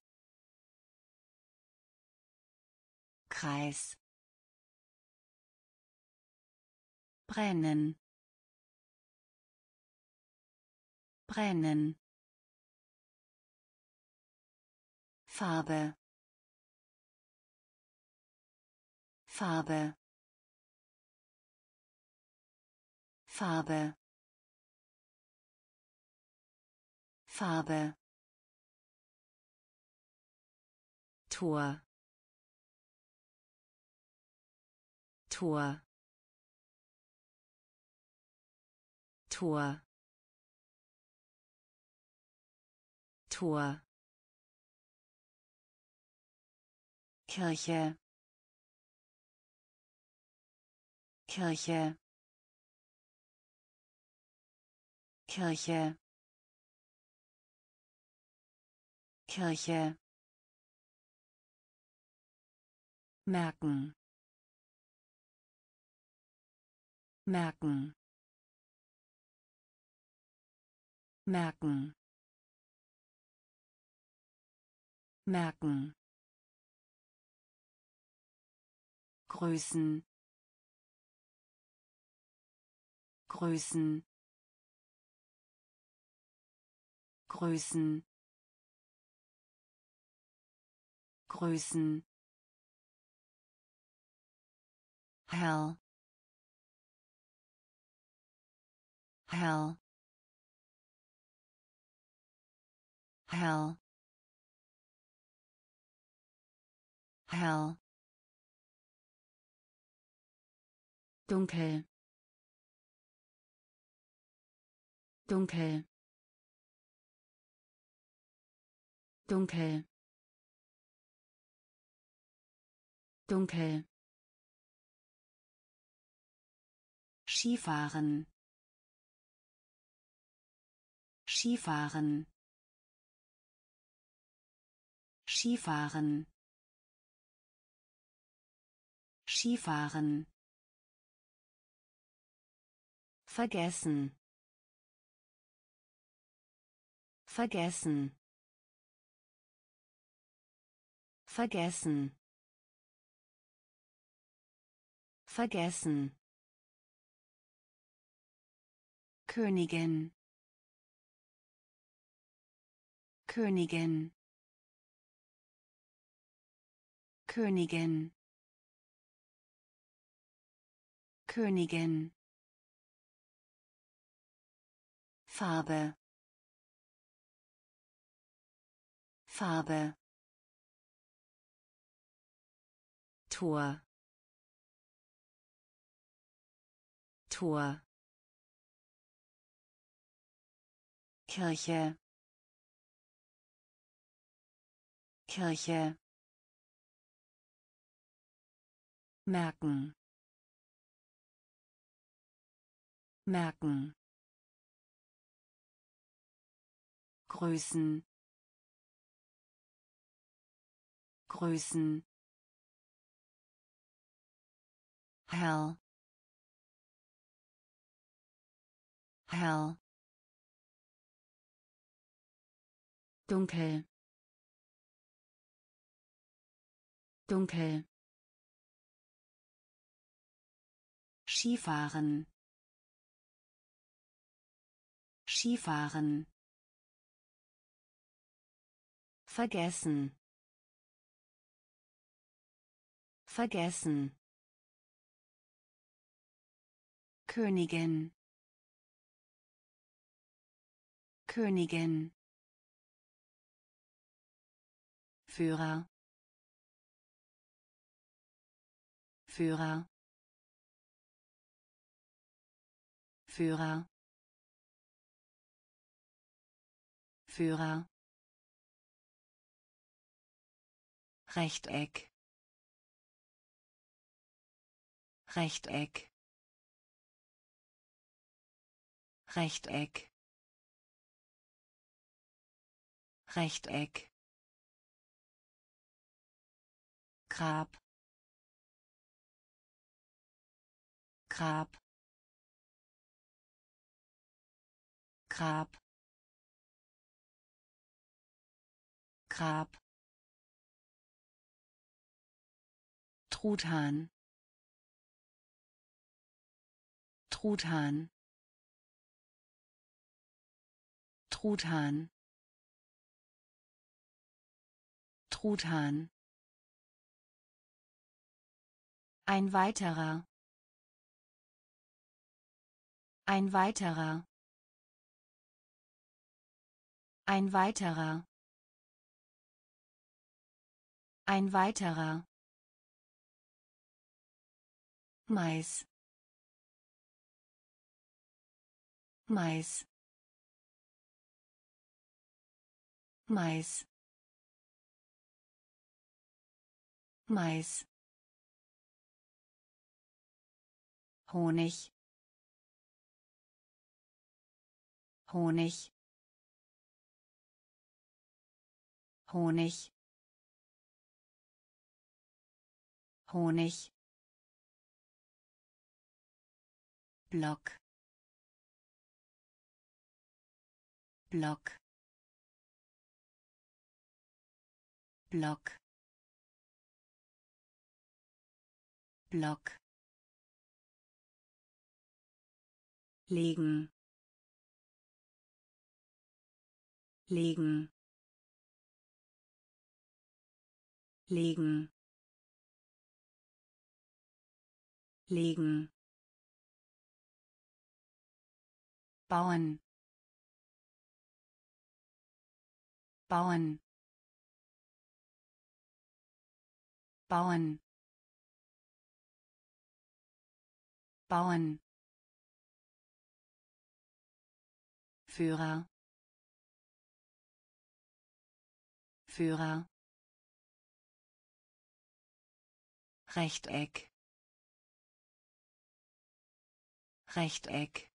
Kreis brennen brennen Farbe, Farbe, Farbe, Farbe, Tor, Tor, Tor, Tor, Kirche, Kirche, Kirche, Kirche, merken, merken, merken, merken, Größen, Größen, Größen, Größen, hell, hell, hell, hell, dunkel, dunkel, dunkel, dunkel, Skifahren, Skifahren, Skifahren, Skifahren, vergessen, vergessen, vergessen, vergessen, Königin, Königin, Königin, Königin, Farbe, Farbe, Tor, Tor, Kirche, Kirche, merken, merken, Größen, Größen, hell, hell, dunkel, dunkel, Skifahren, Skifahren, vergessen, vergessen, Königin, Königin, Führer, Führer, Führer, Führer, Rechteck, Rechteck, Rechteck, Rechteck, Grab, Grab, Grab, Grab, Truthahn, Truthahn, Truthahn, Truthahn. Ein weiterer. Ein weiterer. Ein weiterer. Ein weiterer. Mais. Mais. Mais. Mais. Honig. Honig. Honig. Honig. Block. Block. Block. Block. Legen. Legen. Legen. Legen. Bauen. Bauen. Bauen. Bauen. Führer. Führer. Rechteck. Rechteck.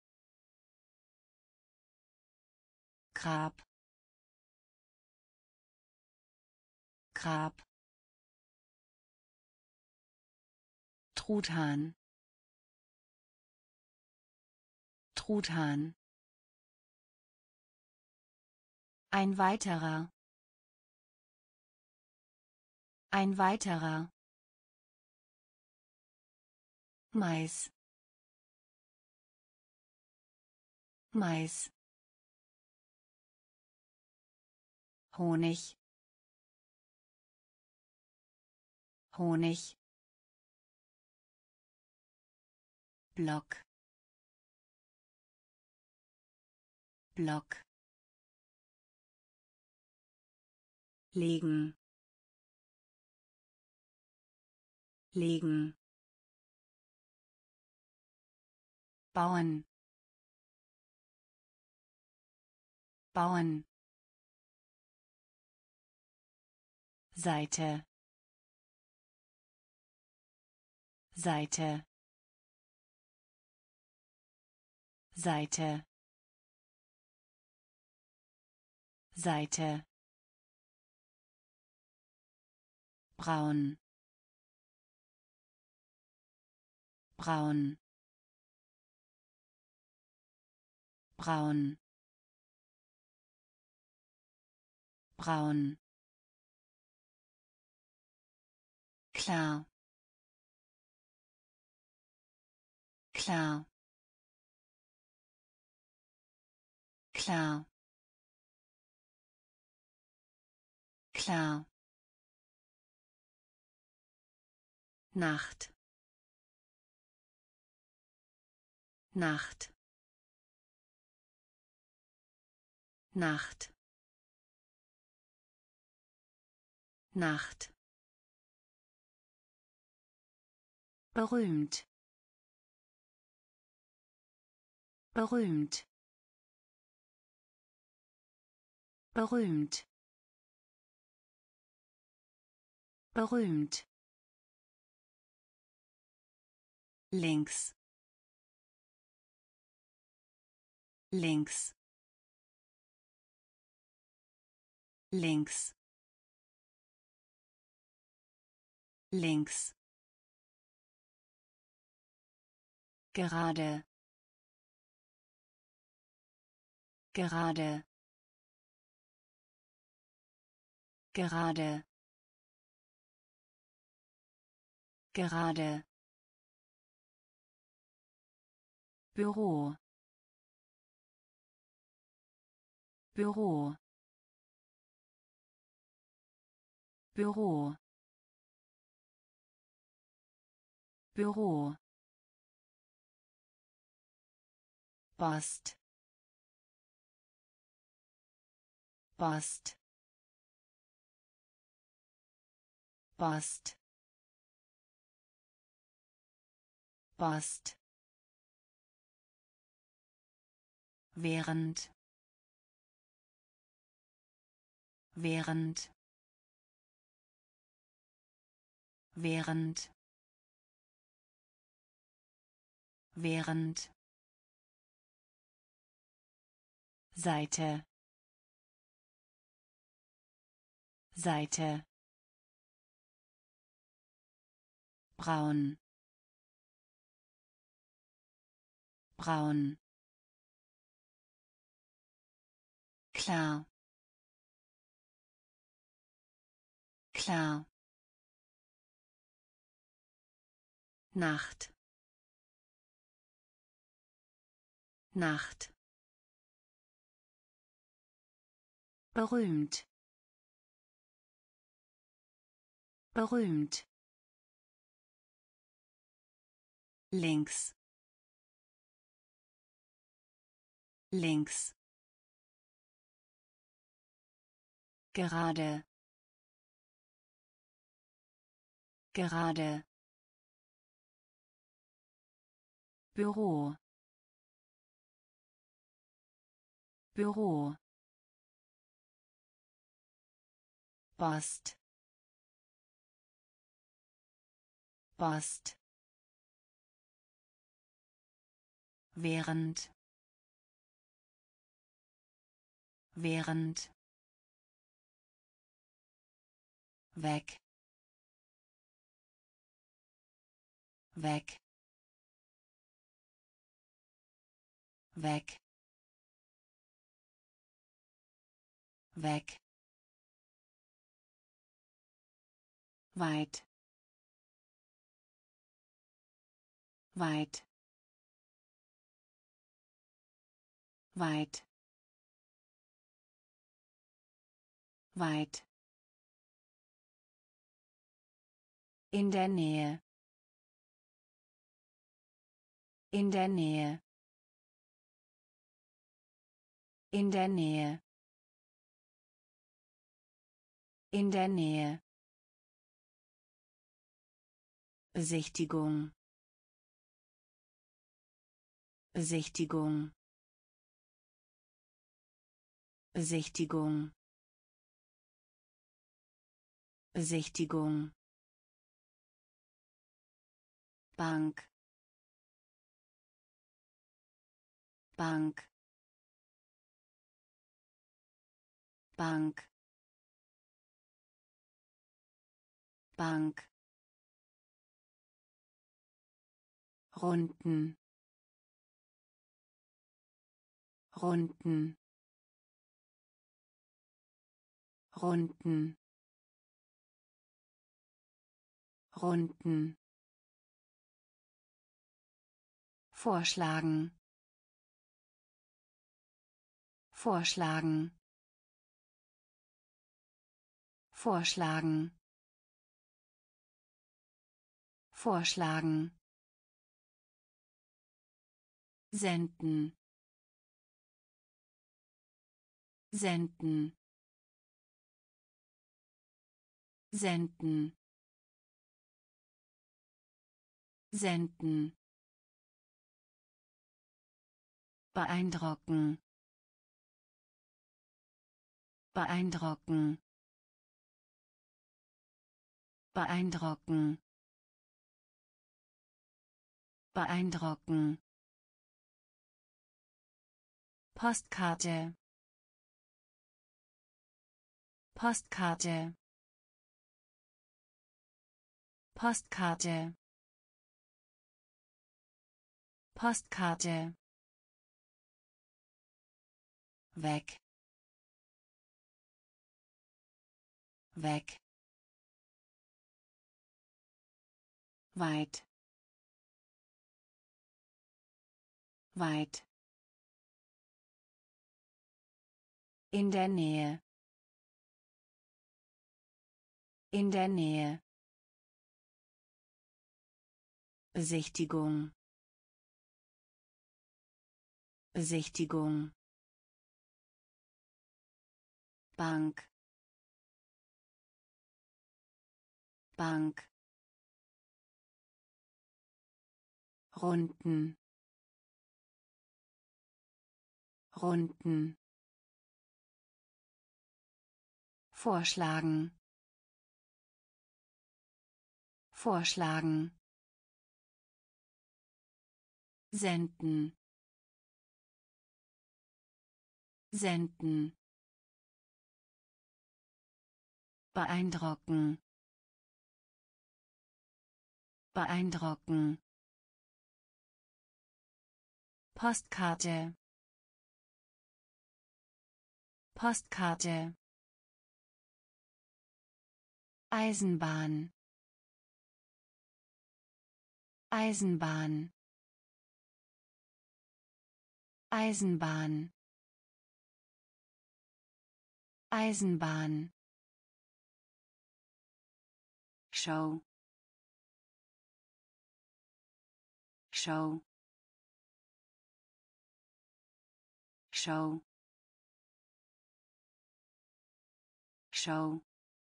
Grab. Grab. Truthahn. Truthahn. Ein weiterer. Ein weiterer. Mais. Mais. Honig. Honig. Block. Block. Legen. Legen. Bauen. Bauen. Seite. Seite. Seite. Seite. Braun. Braun. Braun. Braun. Klar. Klar. Klar. Klar. Nacht. Nacht. Nacht. Nacht. Berühmt. Berühmt. Berühmt. Berühmt. Links. Links. Links. Links. Gerade. Gerade. Gerade. Gerade. Büro. Büro. Büro Büro Post Post Post Post während während während während Seite Seite braun braun klar klar Nacht Nacht berühmt berühmt links links gerade gerade Büro Büro Post Post während während weg weg weg weg weit weit weit weit in der Nähe in der Nähe in der Nähe in der Nähe Besichtigung Besichtigung Besichtigung Besichtigung Bank Bank Bank Bank Runden Runden Runden Runden vorschlagen vorschlagen vorschlagen vorschlagen senden senden senden senden beeindrucken beeindrucken beeindrucken beeindrucken Postkarte Postkarte Postkarte Postkarte weg weg weit weit in der Nähe In der Nähe. Besichtigung. Besichtigung. Bank. Bank. Runden. Runden. Vorschlagen. Vorschlagen. Senden. Senden. Beeindrucken. Beeindrucken. Postkarte. Postkarte. Eisenbahn. Eisenbahn. Eisenbahn. Eisenbahn. Show. Show. Show. Show.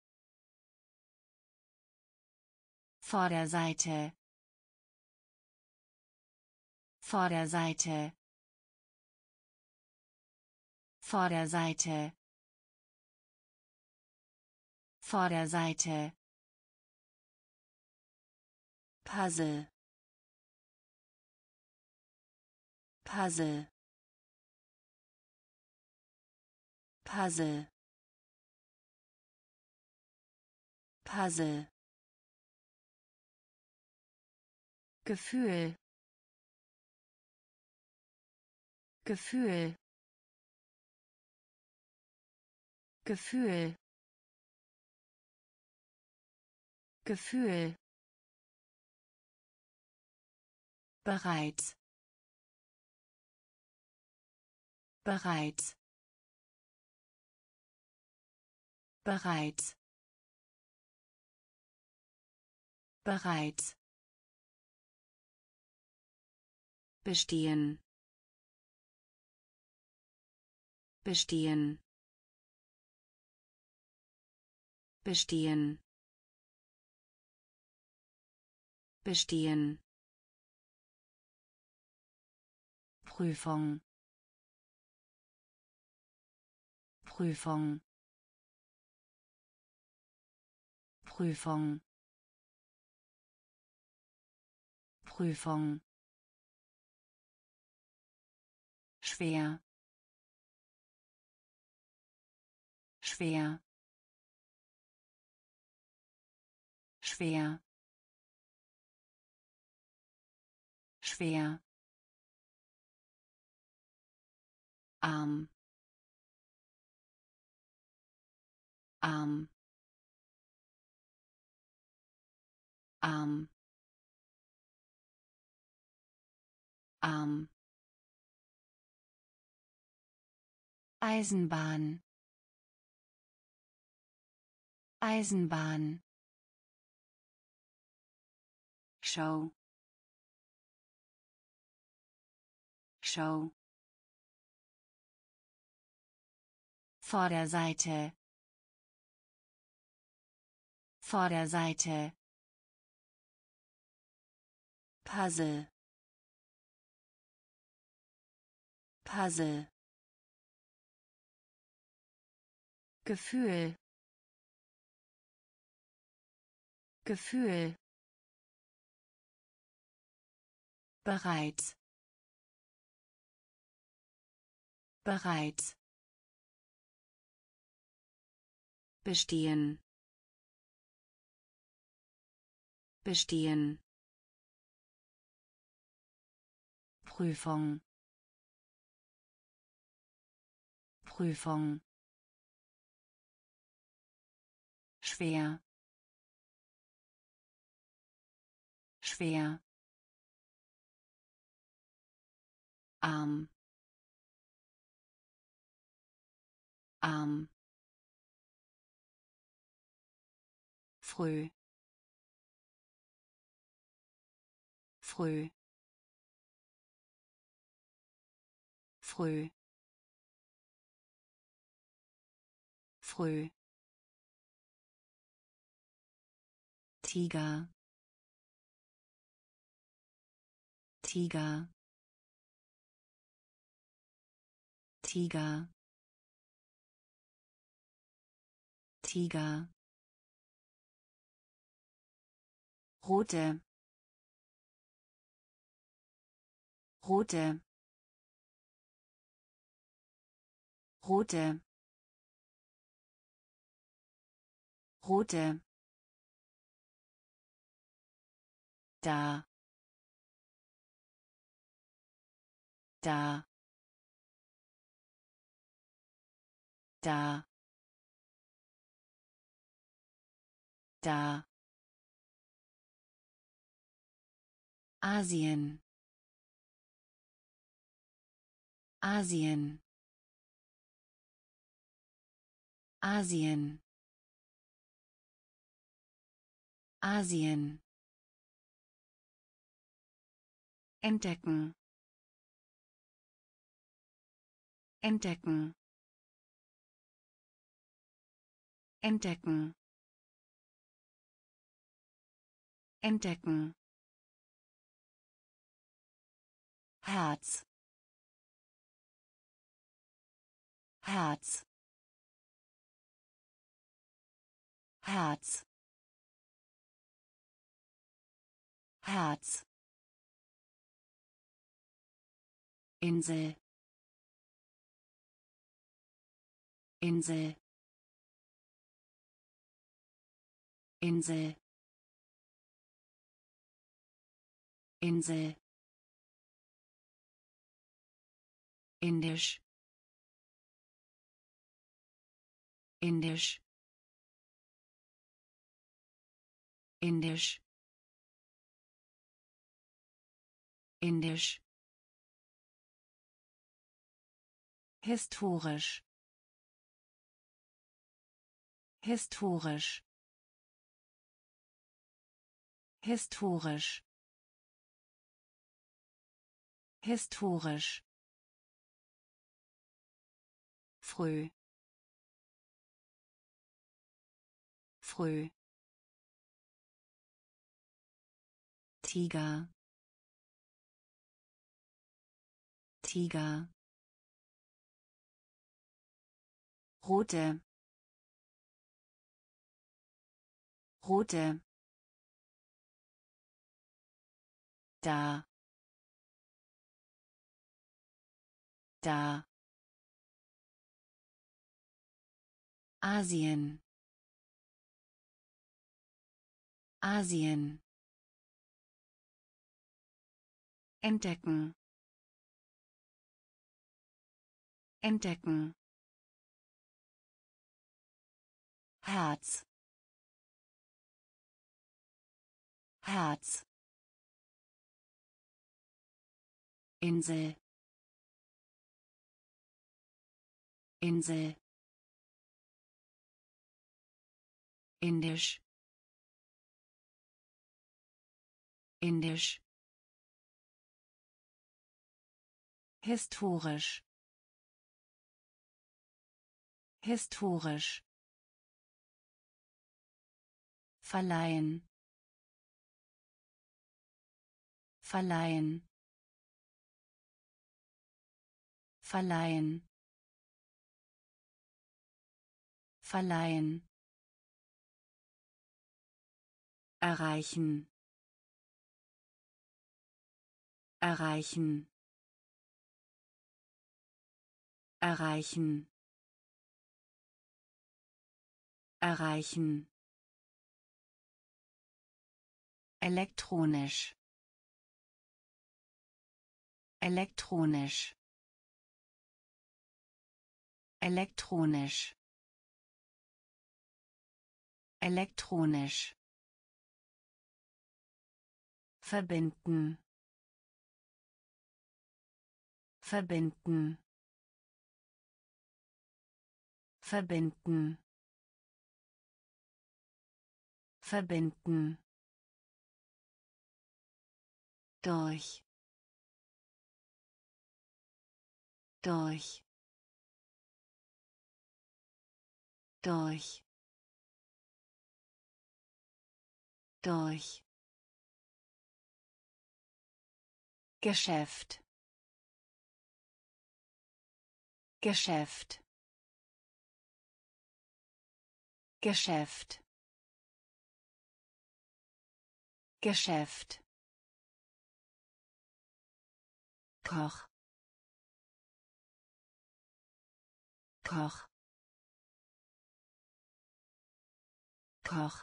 Vorderseite. Vorderseite. Vorderseite. Vorderseite. Puzzle. Puzzle. Puzzle. Puzzle. Gefühl. Gefühl. Gefühl. Gefühl. Bereits. Bereits. Bereits. Bereits. Bestehen. Bestehen. Bestehen. Bestehen. Prüfung. Prüfung. Prüfung. Prüfung. Schwer. Schwer. Schwer. Schwer. Arm. Arm. Arm. Arm. Eisenbahn. Eisenbahn. Show. Show. Vorderseite. Vorderseite. Puzzle. Puzzle. Gefühl. Gefühl. Bereits. Bereits. Bestehen. Bestehen. Prüfung. Prüfung. Schwer. Schwer. Arm. Arm. früh früh früh früh Tiger Tiger Tiger Tiger rote rote rote rote da da da da Asien Asien Asien Asien entdecken entdecken entdecken entdecken Herz Herz Herz Herz Insel Insel Insel Insel Indisch Indisch Indisch Indisch historisch historisch historisch historisch früh früh Tiger Tiger rote rote da da Asien Asien entdecken entdecken Herz Herz Insel Insel Indisch Indisch historisch historisch verleihen verleihen verleihen verleihen erreichen erreichen erreichen erreichen elektronisch elektronisch elektronisch elektronisch verbinden verbinden verbinden verbinden, durch, durch, durch, durch, Geschäft, Geschäft, Geschäft, Geschäft, Koch, Koch, Koch,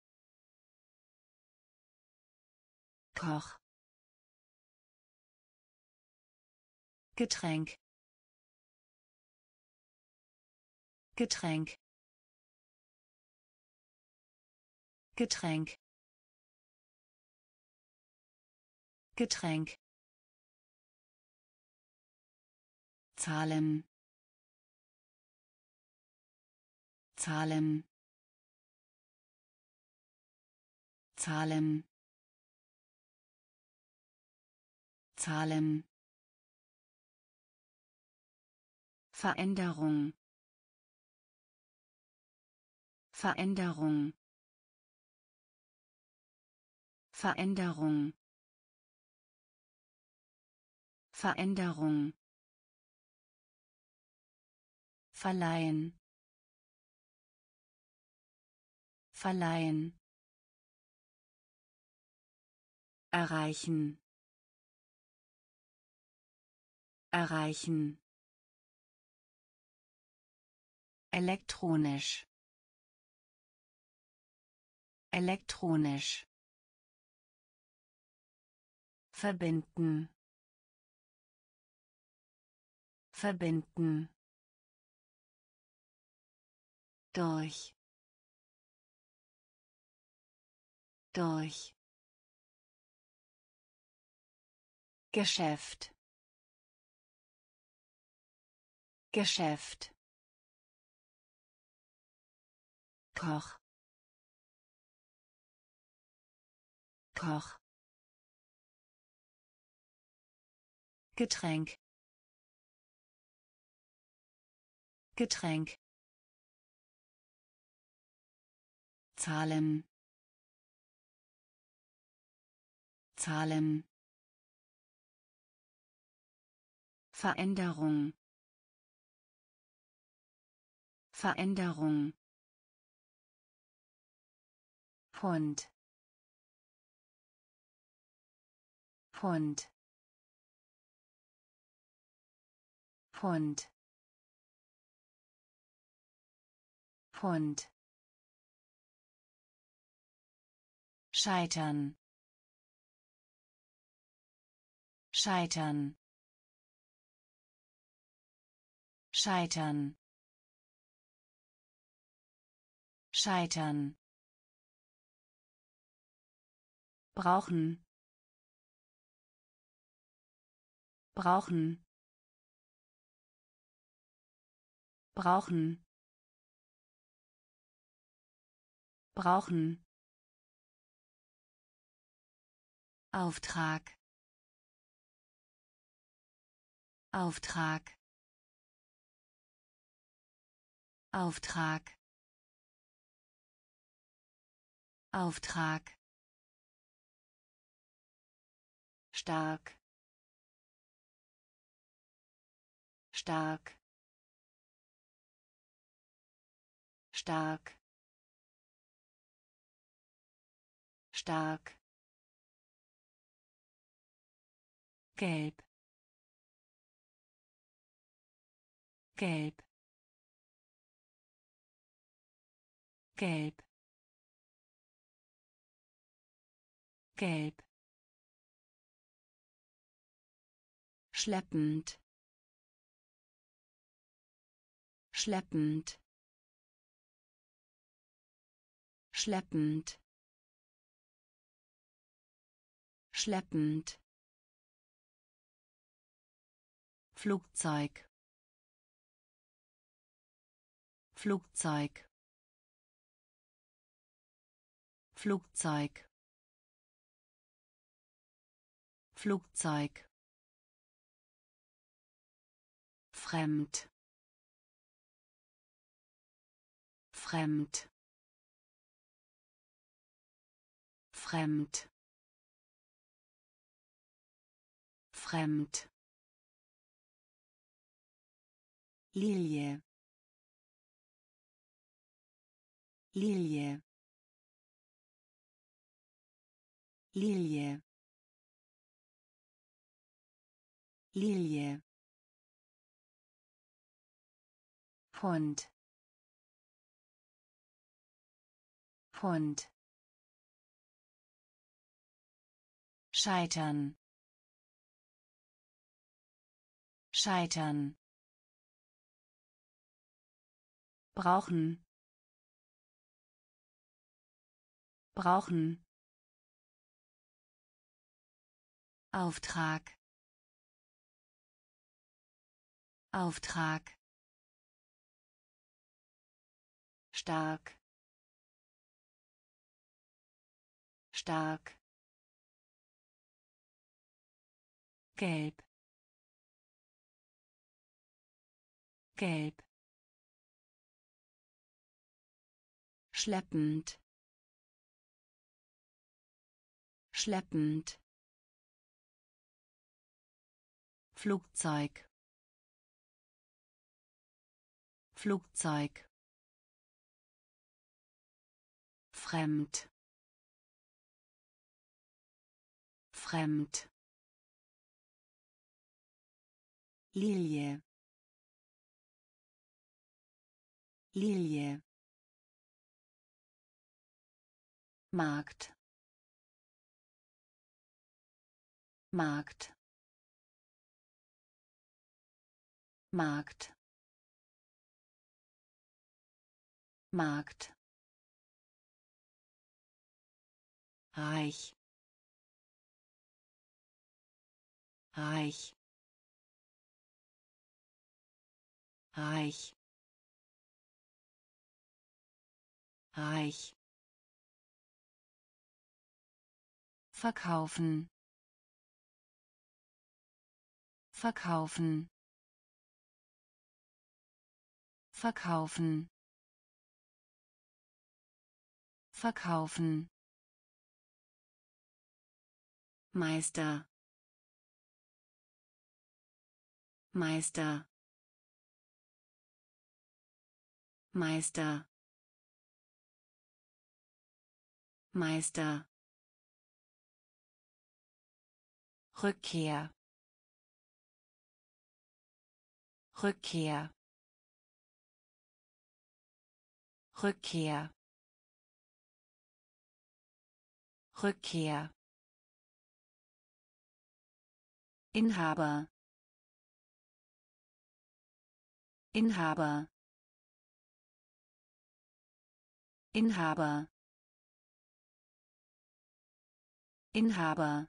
Koch, Getränk, Getränk, Getränk, Getränk, Zahlen, Zahlen, Zahlen, Zahlen, Veränderung, Veränderung, Veränderung, Veränderung, verleihen, verleihen, erreichen, erreichen, elektronisch, elektronisch, verbinden, verbinden, durch, durch, Geschäft, Geschäft, Koch, Koch, Getränk, Getränk, Zahlen, Zahlen, Veränderung, Veränderung, Pfund, Pfund, Pfund, Pfund, scheitern, scheitern, scheitern, scheitern, brauchen, brauchen, brauchen, brauchen, Auftrag, Auftrag, Auftrag, Auftrag, stark, stark, stark, stark, gelb, gelb, gelb, gelb, schleppend, schleppend, schleppend, schleppend, Flugzeug, Flugzeug, Flugzeug Flugzeug fremd fremd fremd fremd Lilie Lilie Lilie Lilie Hund Hund Scheitern Scheitern brauchen brauchen Auftrag Auftrag stark stark gelb gelb schleppend schleppend Flugzeug Flugzeug fremd fremd Lilie Lilie Markt Markt Markt Markt reich reich reich reich verkaufen verkaufen verkaufen verkaufen Meister Meister Meister Meister Rückkehr Rückkehr Rückkehr Rückkehr Inhaber Inhaber Inhaber Inhaber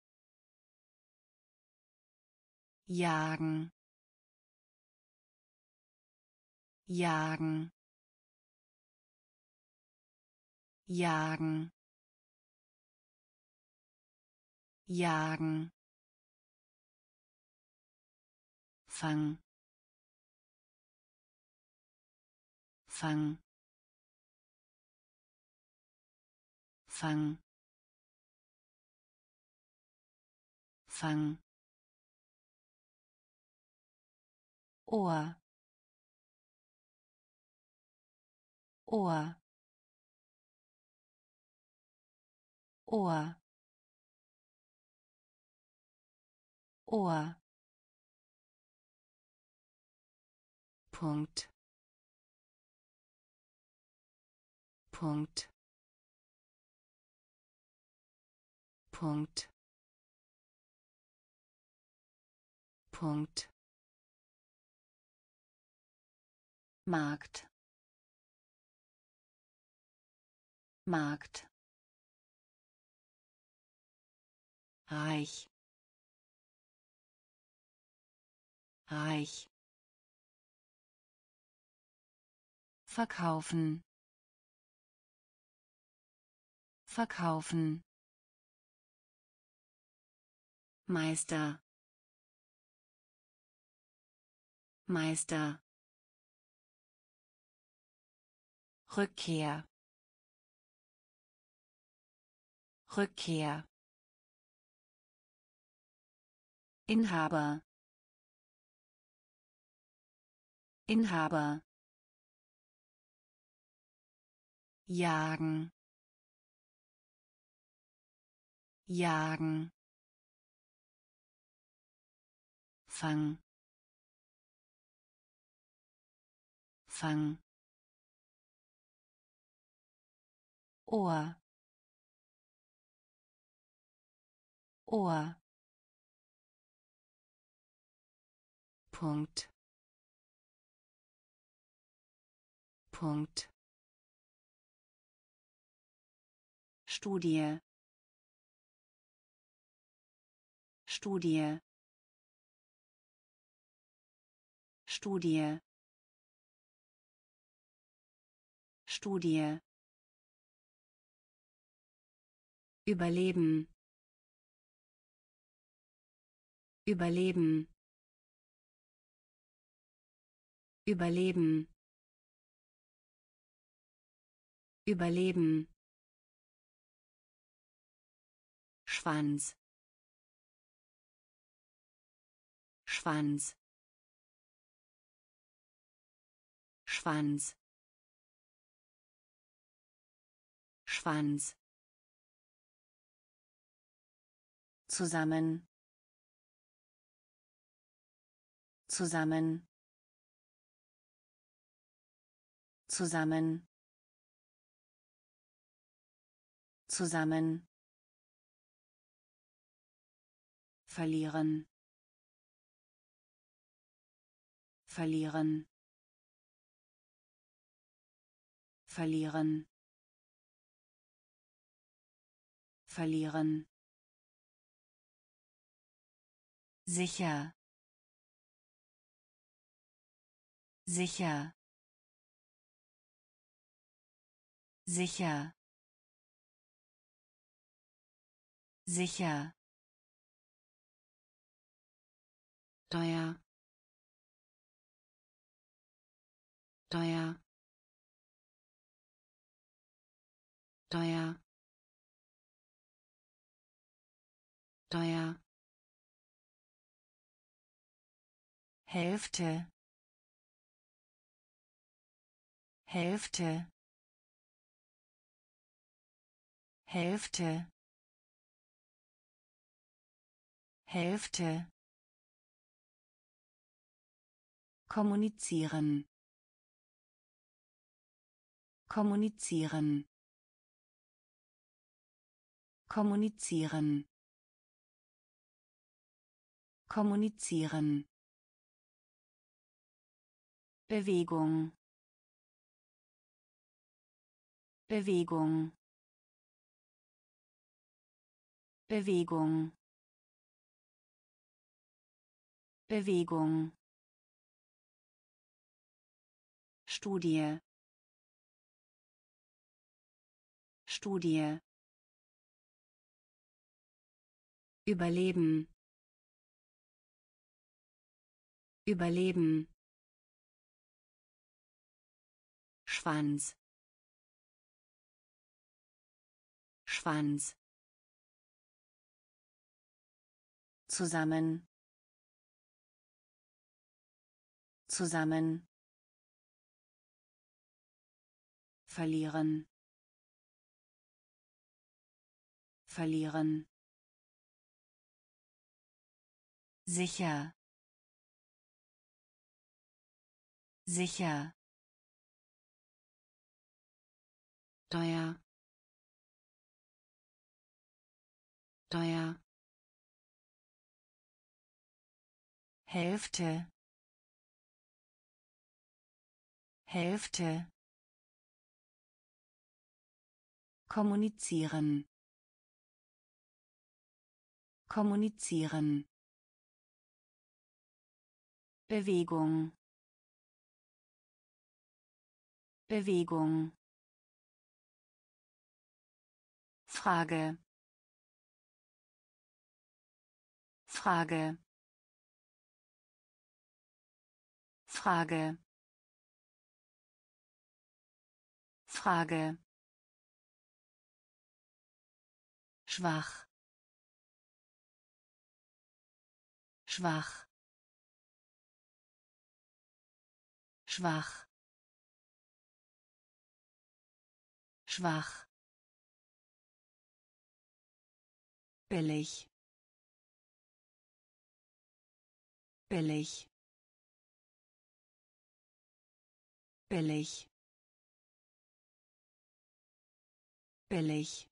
jagen jagen jagen jagen Fang Fang Fang Fang Ohr Ohr Ohr Ohr Punkt Punkt Punkt Punkt Markt Markt reich reich verkaufen verkaufen, Meister, Meister, Rückkehr, Rückkehr, Inhaber, Inhaber, jagen, jagen, Fang, Fang, Ohr, Ohr, Punkt, Punkt, Studie, Studie, Studie, Studie, Überleben, Überleben, Überleben, Überleben, Schwanz, Schwanz, Schwanz, Schwanz, zusammen, zusammen, zusammen, zusammen, verlieren, verlieren, verlieren, verlieren, sicher, sicher, sicher, sicher, teuer, teuer, teuer, teuer, Hälfte, Hälfte, Hälfte, Hälfte, kommunizieren, kommunizieren, kommunizieren, kommunizieren, Bewegung, Bewegung, Bewegung, Bewegung, Studie, Studie, Überleben, Überleben, Schwanz, Schwanz, zusammen, zusammen, verlieren, verlieren, sicher, sicher, teuer, teuer, Hälfte, Hälfte, kommunizieren, kommunizieren, Bewegung, Bewegung, Frage Frage Frage Frage schwach schwach schwach schwach billig billig billig billig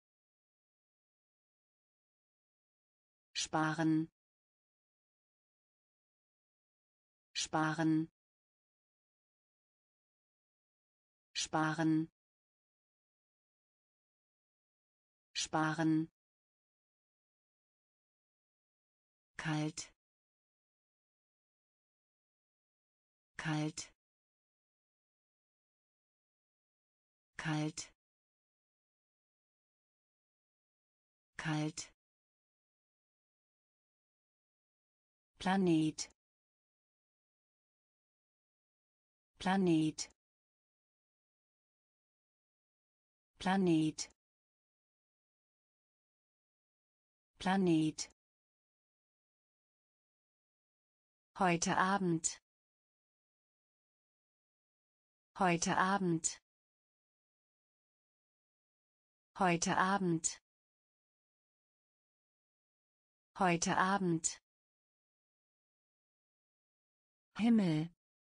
sparen sparen sparen sparen kalt kalt kalt kalt Planet Planet Planet Planet heute Abend heute Abend heute Abend heute Abend Himmel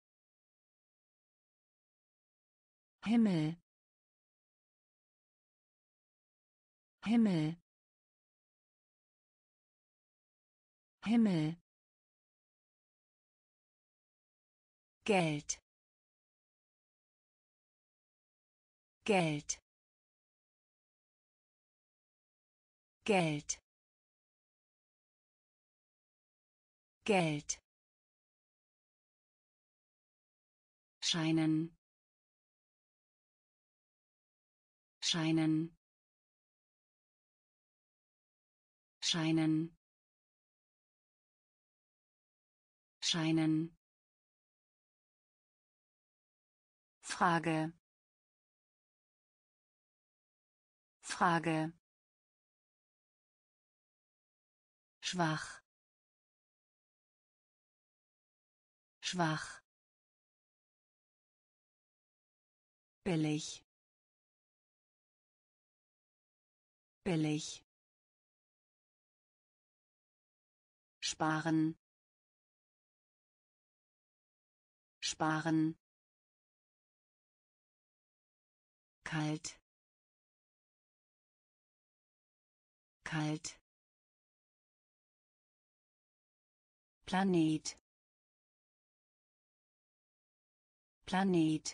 Himmel Himmel Himmel Geld Geld Geld Geld scheinen scheinen scheinen scheinen Frage Frage schwach schwach billig billig sparen sparen kalt kalt Planet Planet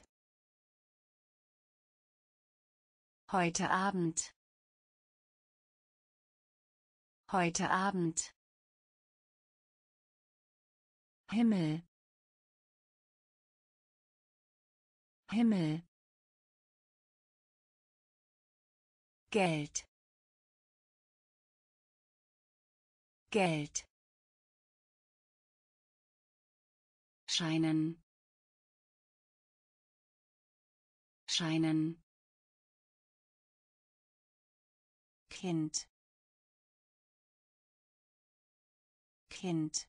heute Abend heute Abend Himmel Himmel Geld Geld scheinen scheinen Kind Kind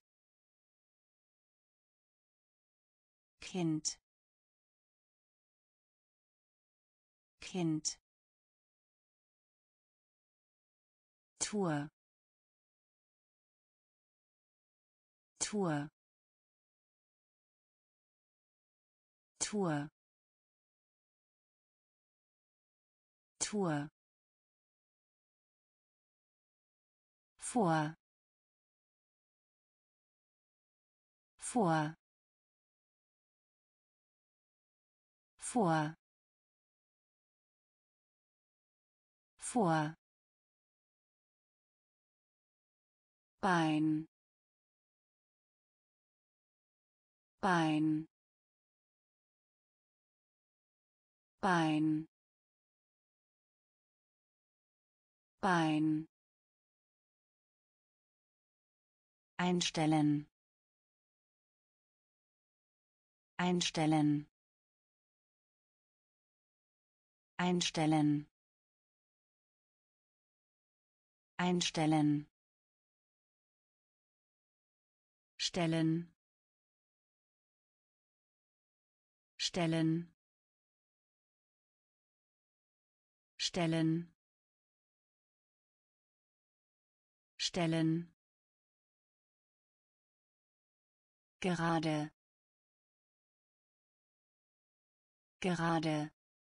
Kind Kind Tour Tour Tour Tour vor vor vor vor Bein Bein Bein Bein. Einstellen. Einstellen. Einstellen. Einstellen. Stellen. Stellen. Stellen. Stellen. Gerade. Gerade.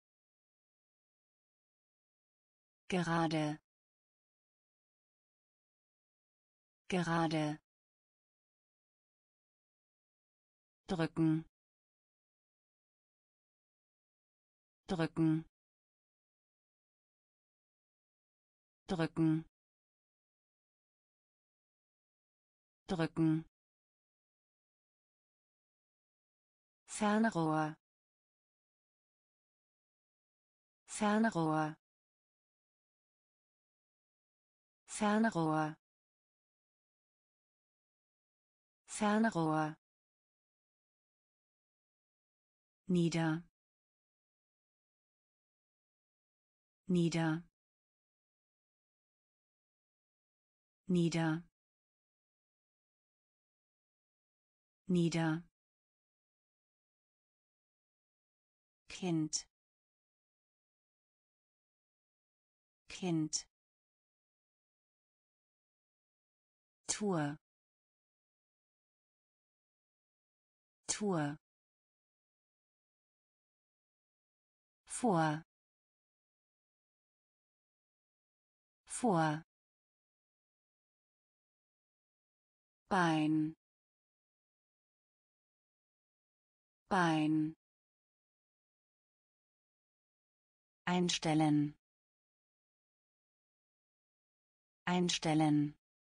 Gerade. Gerade. Drücken. Drücken. Drücken. Drücken. Fernrohr. Fernrohr. Fernrohr. Fernrohr. Nieder. Nieder. Nieder. Nieder. Kind. Kind. Tour. Tour. Vor. Vor. Bein. Bein. Einstellen. Einstellen.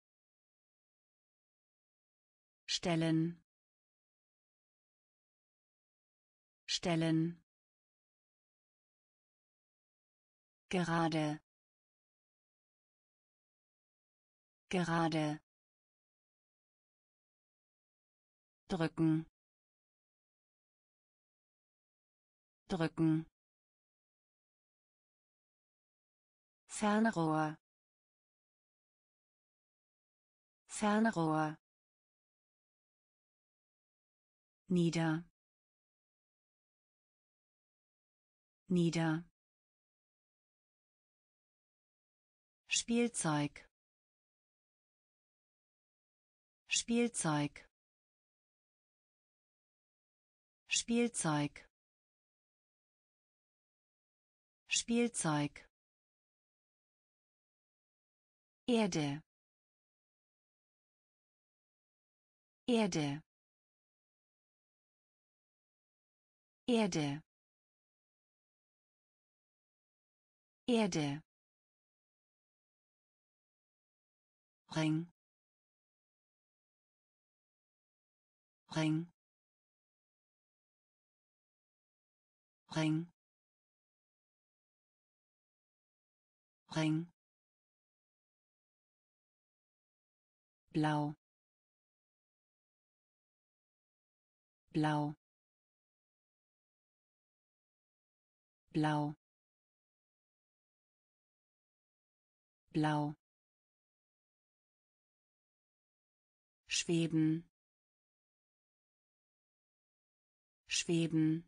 Stellen. Stellen. Gerade. Gerade. Drücken. Drücken. Fernrohr. Fernrohr. Nieder. Nieder. Spielzeug. Spielzeug. Spielzeug. Spielzeug. Erde. Erde. Erde. Erde. Ring. Ring. Ring. Ring. Blau. Blau. Blau. Blau. Schweben. Schweben.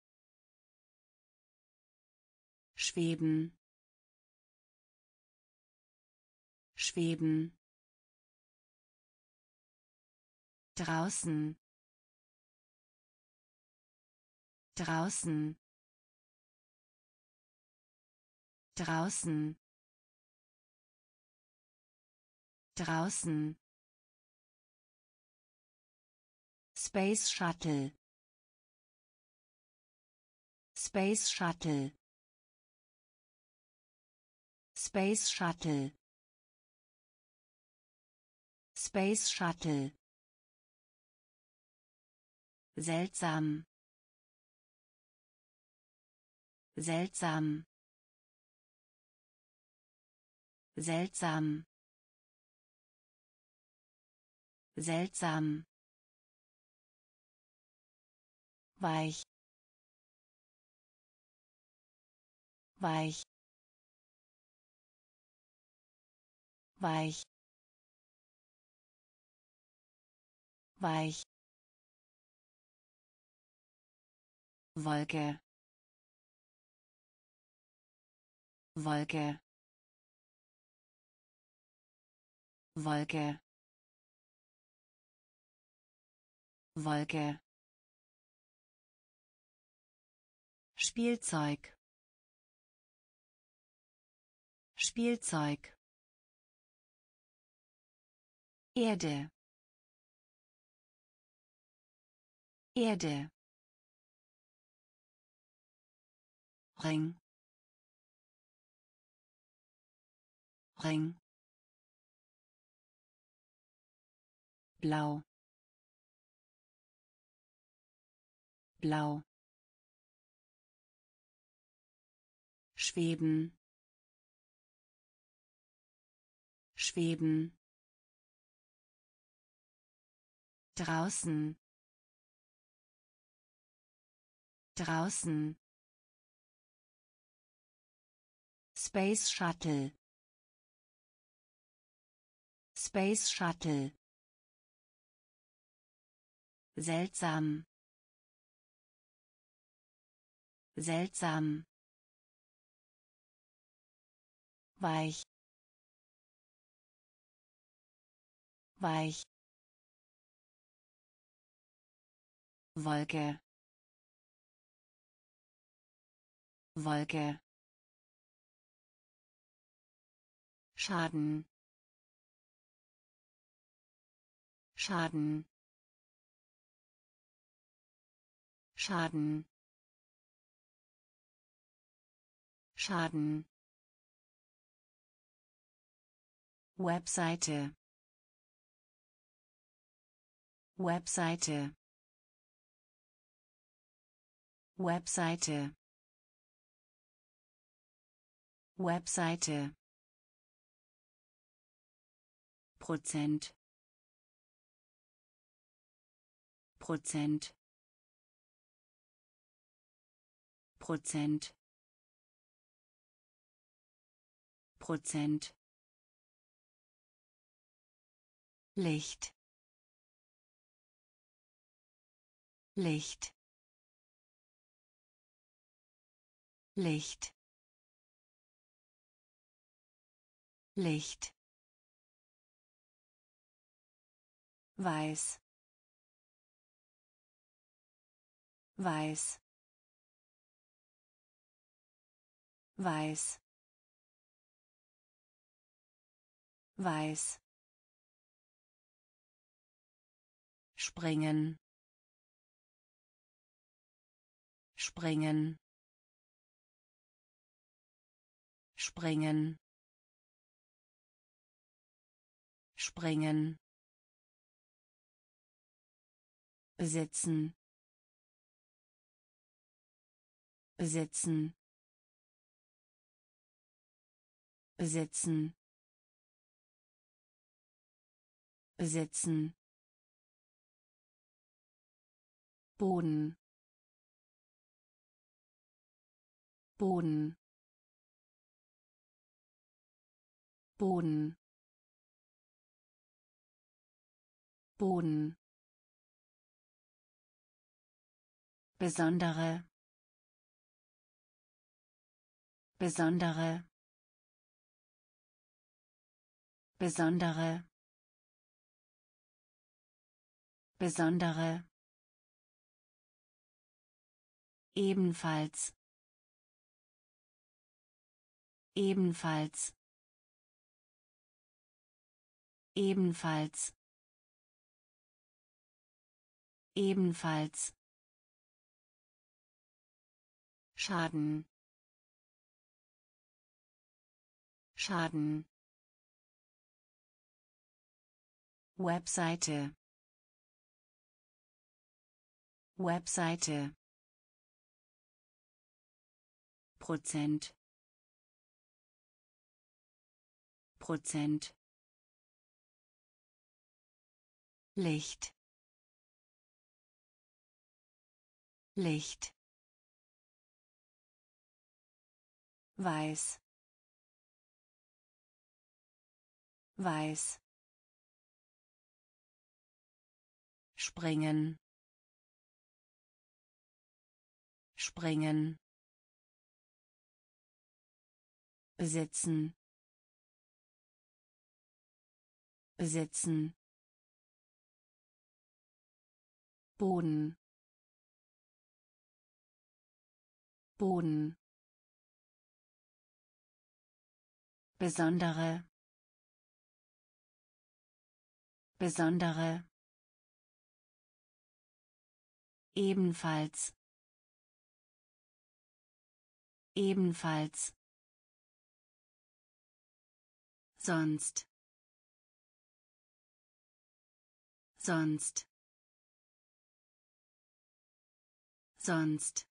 Schweben. Schweben. Draußen. Draußen. Draußen. Draußen. Space Shuttle. Space Shuttle. Space Shuttle. Space Shuttle. Seltsam. Seltsam. seltsam, seltsam, weich, weich, weich, weich, Wolke, Wolke, Wolke, Wolke, Spielzeug, Spielzeug, Erde, Erde, Ring, Ring, blau, blau, schweben, schweben, draußen, draußen, Space Shuttle, Space Shuttle, seltsam, seltsam, weich, weich, Wolke, Wolke, Schaden, Schaden, Schaden, Schaden, Webseite, Webseite, Webseite, Webseite, Prozent, Prozent, Prozent, Prozent, Licht, Licht, Licht, Licht, weiß, weiß, weiß, weiß, springen, springen, springen, springen, besitzen, besitzen, besitzen, besitzen, Boden, Boden, Boden, Boden, besondere, besondere, besondere, besondere, ebenfalls, ebenfalls, ebenfalls, ebenfalls, Schaden, Schaden, Webseite, Webseite, Prozent, Prozent. Licht. Licht. Weiß. Weiß. Springen. Springen. Besitzen. Besitzen. Boden. Boden. Besondere. Besondere. Ebenfalls. Ebenfalls. Sonst. Sonst. Sonst.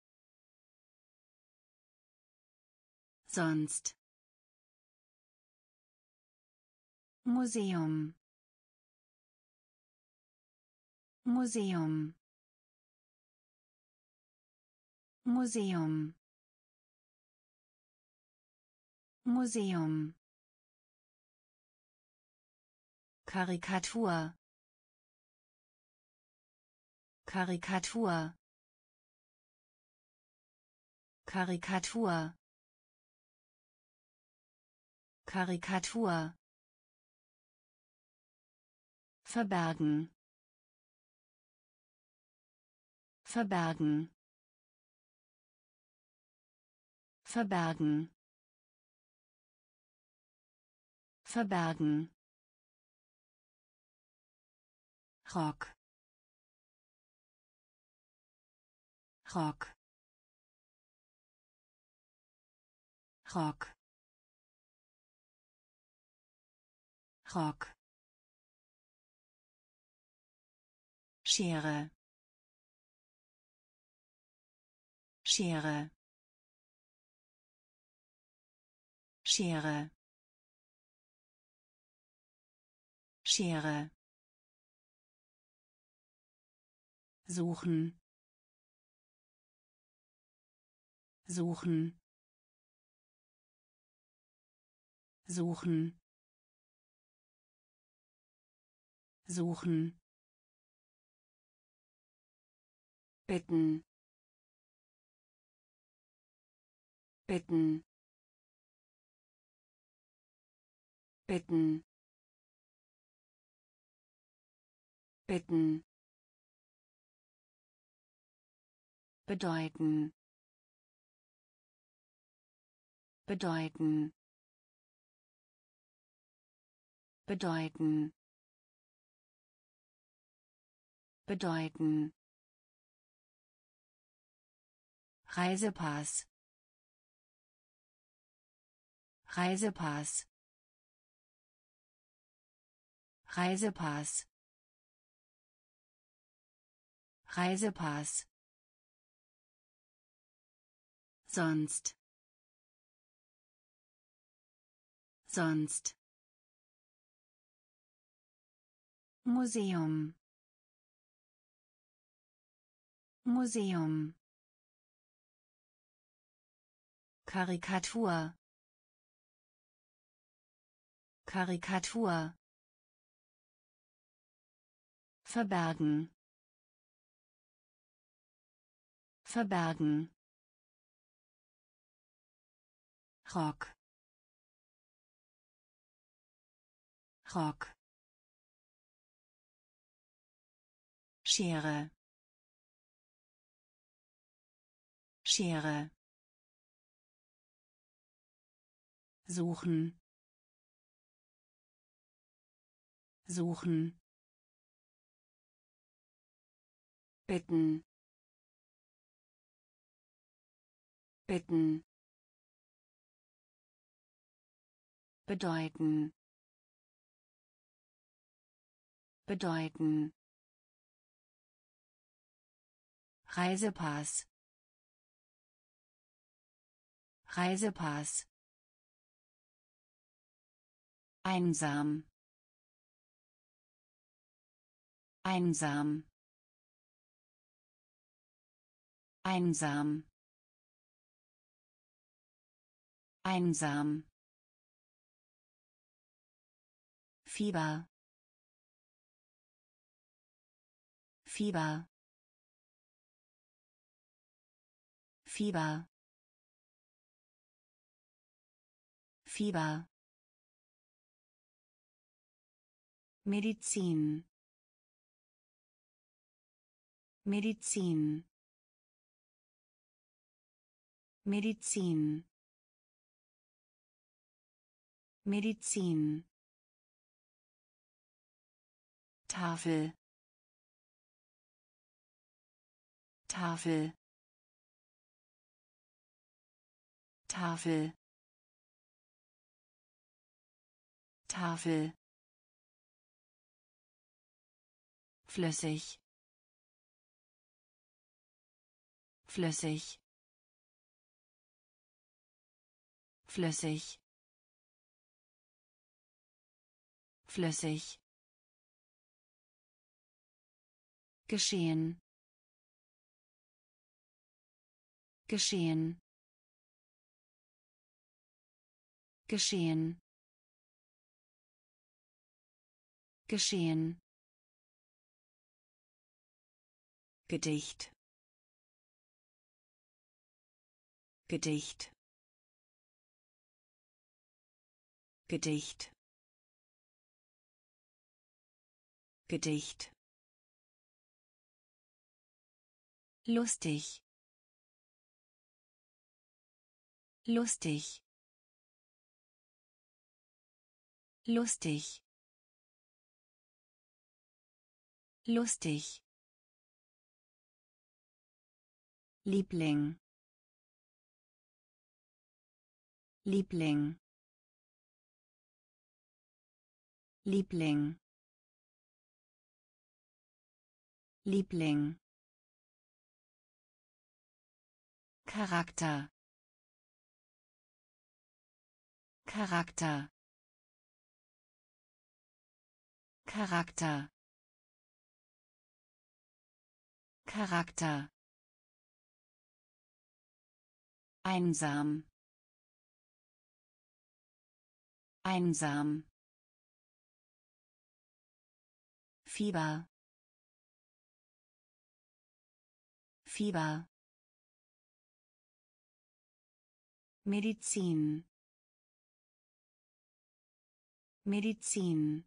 Sonst. Museum. Museum. Museum. Museum. Karikatur. Karikatur. Karikatur. Karikatur. Verbergen. Verbergen. Verbergen. Verbergen. Rock. Rock. Rock. Rock. Schere. Schere. Schere. Schere. Suchen. Suchen. Suchen. Suchen. Bitten. Bitten. Bitten. Bitten. Bedeuten. Bedeuten. Bedeuten. Bedeuten. Reisepass. Reisepass. Reisepass. Reisepass. Sonst. Sonst. Museum. Museum. Karikatur. Karikatur. Verbergen. Verbergen. Rock. Rock. Schere. Schere. Suchen. Suchen. Bitten. Bitten. Bedeuten. Bedeuten. Reisepass. Reisepass. einsam, einsam, einsam, einsam, Fieber, Fieber, Fieber, Fieber, Medizin, Medizin, Medizin, Medizin, Tafel, Tafel, Tafel, Tafel, flüssig, flüssig, flüssig, flüssig, geschehen, geschehen, geschehen, geschehen, Gedicht, Gedicht, Gedicht, Gedicht, lustig, lustig, lustig, lustig, Liebling, Liebling, Liebling, Liebling, Charakter, Charakter, Charakter, Charakter, einsam, einsam, Fieber, Fieber, Medizin, Medizin,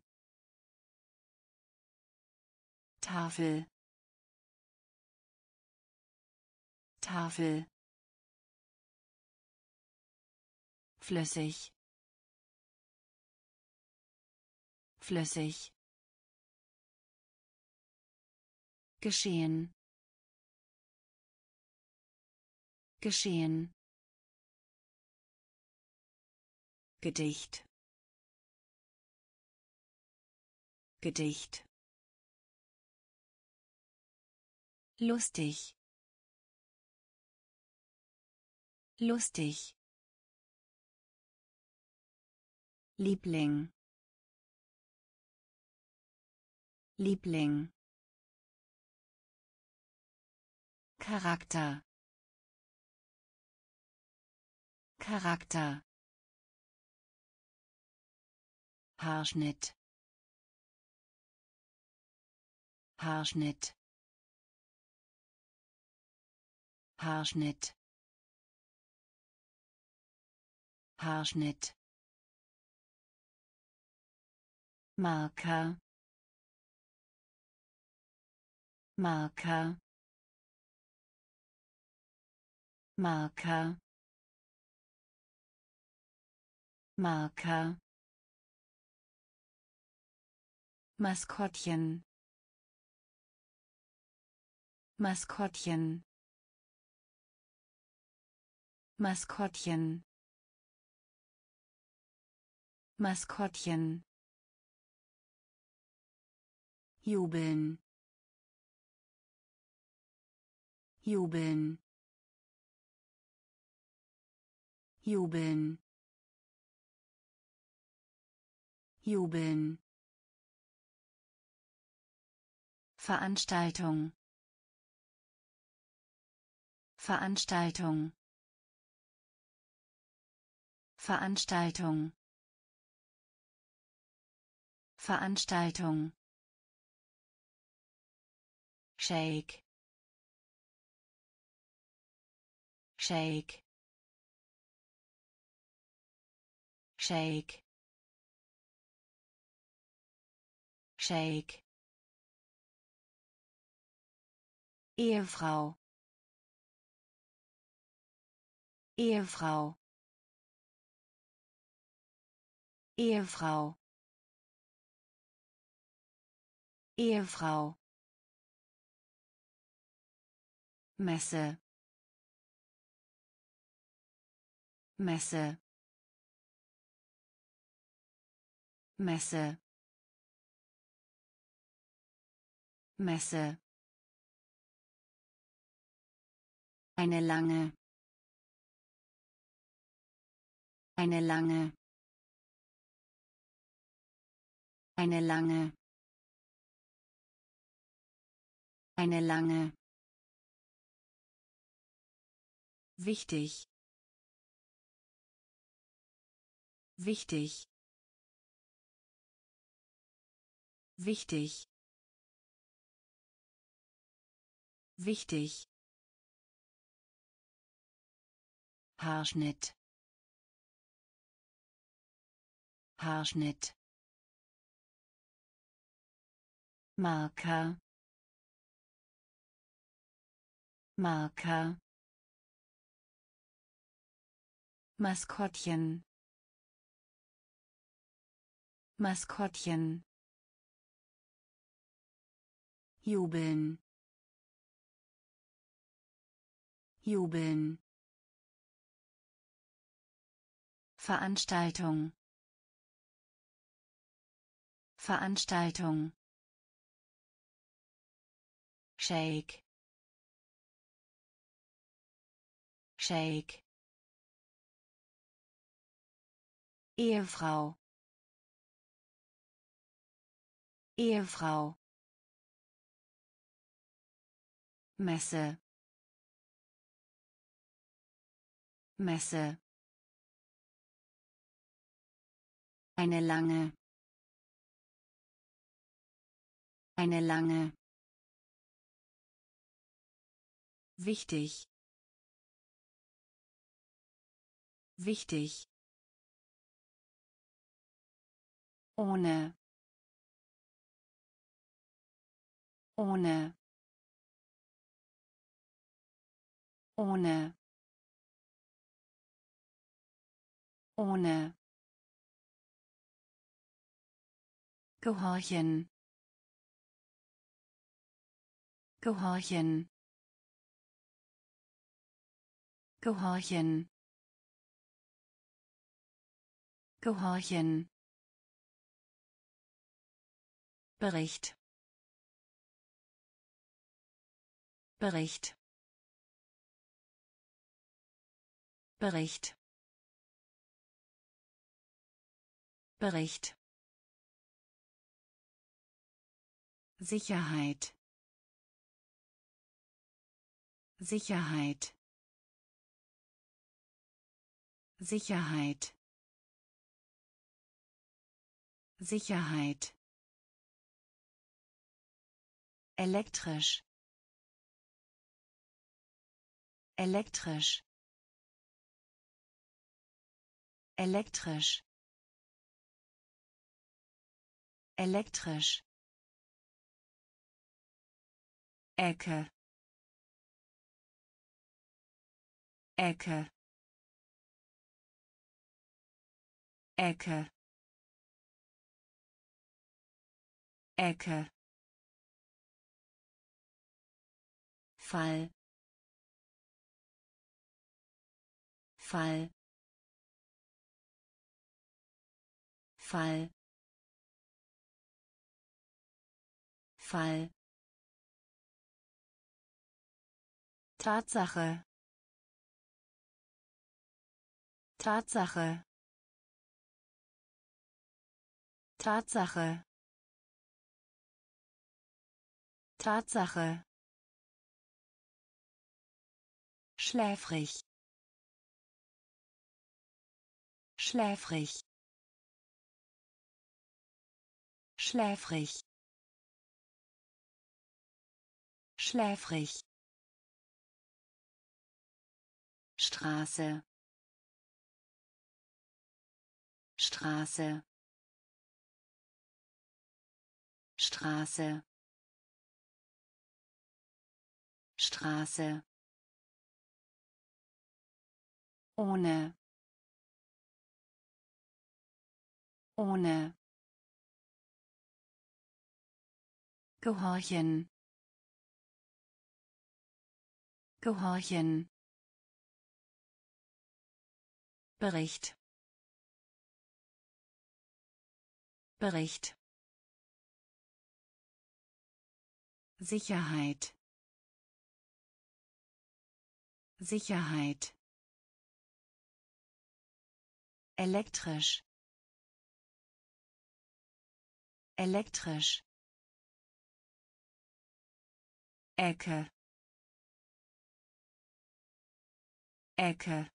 Tafel, Tafel, flüssig, flüssig, geschehen, geschehen, Gedicht, Gedicht, lustig, lustig, Liebling, Liebling, Charakter, Charakter, Haarschnitt, Haarschnitt, Haarschnitt, Haarschnitt, Marker, Marker, Marker, Marker, Maskottchen, Maskottchen, Maskottchen, Maskottchen, jubeln, jubeln, jubeln, jubeln, Veranstaltung, Veranstaltung, Veranstaltung, Veranstaltung, Shake, Shake, Shake, Shake, Ehefrau, Ehefrau, Ehefrau, Ehefrau, Messe, Messe, Messe, Messe, eine lange, eine lange, eine lange, eine lange, wichtig, wichtig, wichtig, wichtig, Haarschnitt, Haarschnitt, Marker, Marker, Maskottchen, Maskottchen, jubeln, jubeln, Veranstaltung, Veranstaltung, Shake, Shake, Ehefrau, Ehefrau, Messe, Messe, eine lange, eine lange, wichtig, wichtig, ohne, ohne, ohne, ohne, gehorchen, gehorchen, gehorchen, gehorchen, Bericht, Bericht, Bericht, Bericht, Sicherheit, Sicherheit, Sicherheit, Sicherheit, elektrisch, elektrisch, elektrisch, elektrisch, Ecke, Ecke, Ecke, Ecke, Fall, Fall, Fall, Fall, Tatsache, Tatsache, Tatsache. Tatsache. Schläfrig. Schläfrig. Schläfrig. Schläfrig. Straße. Straße. Straße. Straße. Ohne. Ohne. Gehorchen. Gehorchen. Bericht. Bericht. Sicherheit. Sicherheit. Elektrisch. Elektrisch. Ecke. Ecke.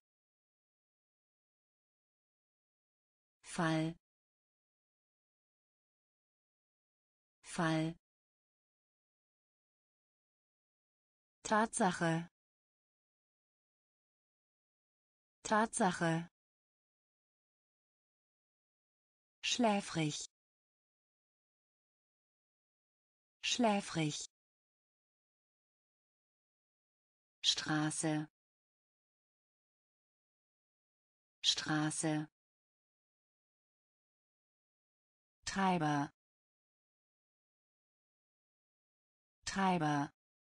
Fall. Fall. Tatsache. Tatsache. Schläfrig. Schläfrig. Straße. Straße. Treiber. Treiber.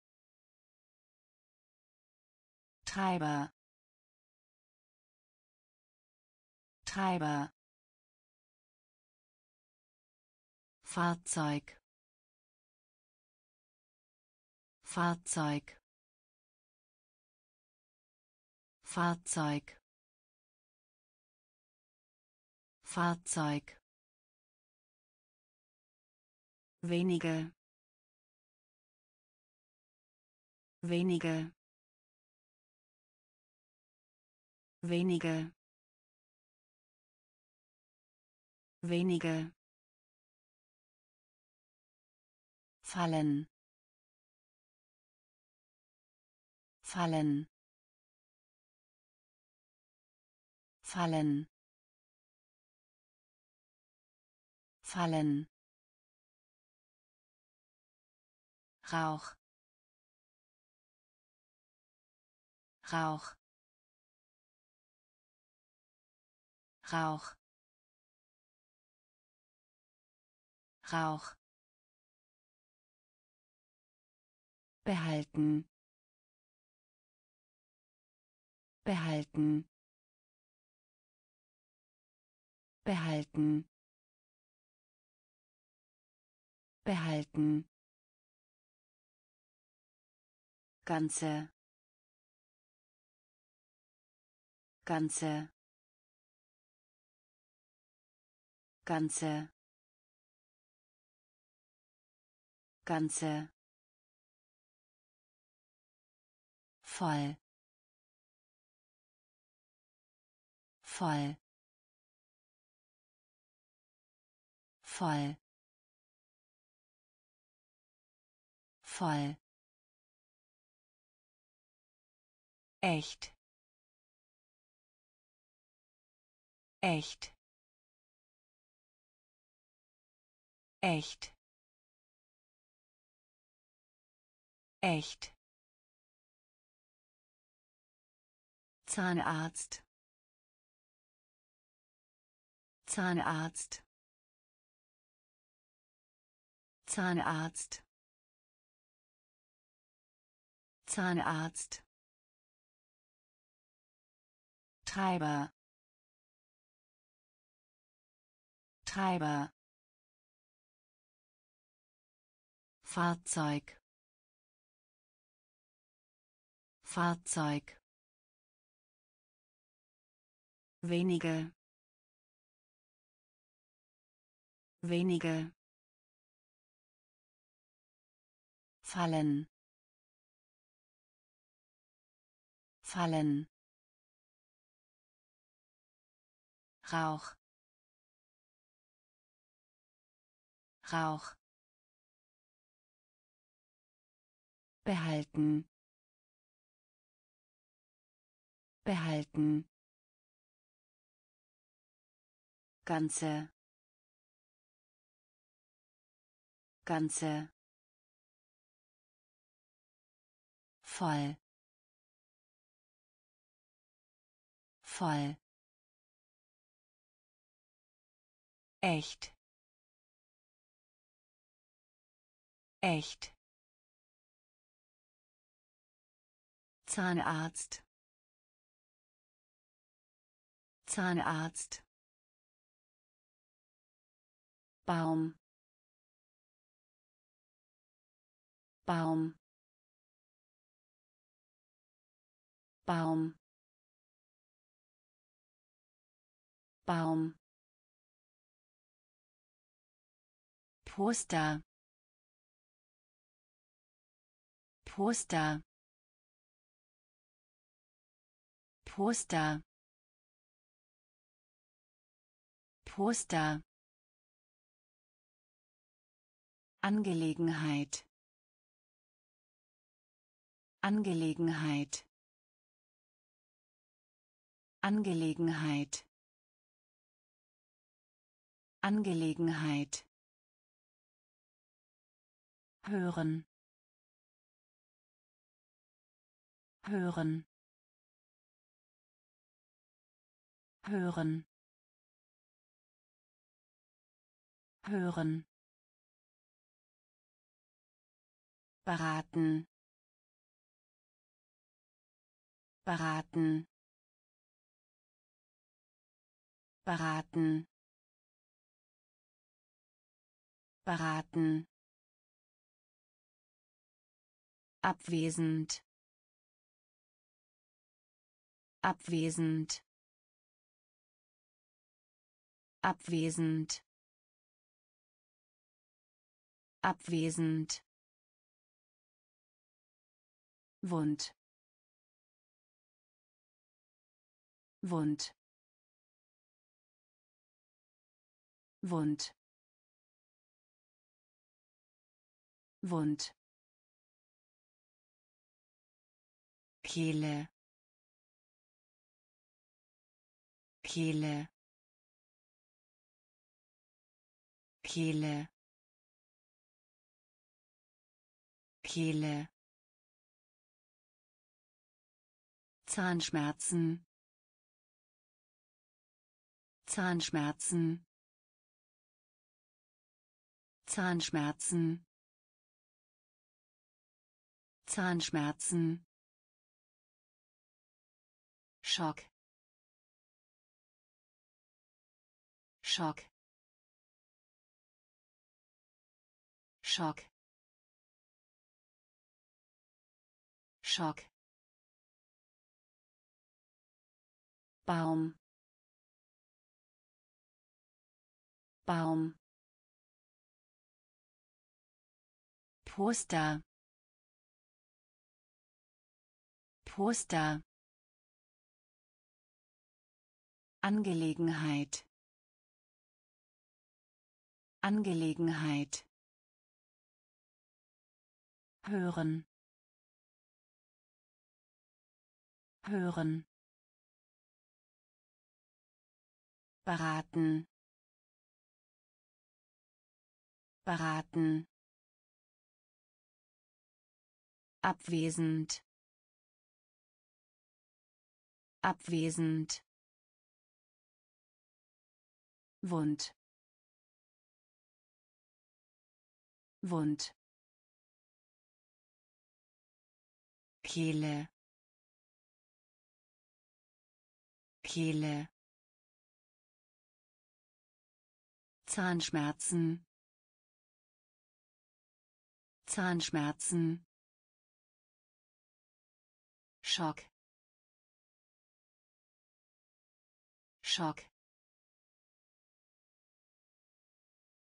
Treiber. Treiber. Fahrzeug. Fahrzeug. Fahrzeug. Fahrzeug. Wenige. Wenige. Wenige. Wenige. Fallen. Fallen. Fallen. Fallen. Rauch. Rauch. Rauch. Rauch. Behalten. Behalten. Behalten. Behalten. Ganze. Ganze. Ganze. Ganze. Voll. Voll. Voll. Voll. Echt. Echt. Echt. Echt. Zahnarzt. Zahnarzt. Zahnarzt. Zahnarzt. Treiber. Treiber. Fahrzeug. Fahrzeug. Wenige. wenige fallen fallen Rauch Rauch behalten behalten ganze ganze voll voll echt echt Zahnarzt Zahnarzt Baum Baum Baum Baum Poster Poster Poster Poster Angelegenheit Angelegenheit Angelegenheit Angelegenheit hören hören hören hören beraten beraten beraten beraten abwesend abwesend abwesend abwesend Wund Wund Wund Wund Kehle Kehle Kehle Kehle Zahnschmerzen Zahnschmerzen Zahnschmerzen Zahnschmerzen Schock Schock Schock Schock Baum Baum Poster Poster Angelegenheit Angelegenheit hören hören beraten beraten abwesend abwesend Wund Wund Kehle Kehle Zahnschmerzen Zahnschmerzen Schock Schock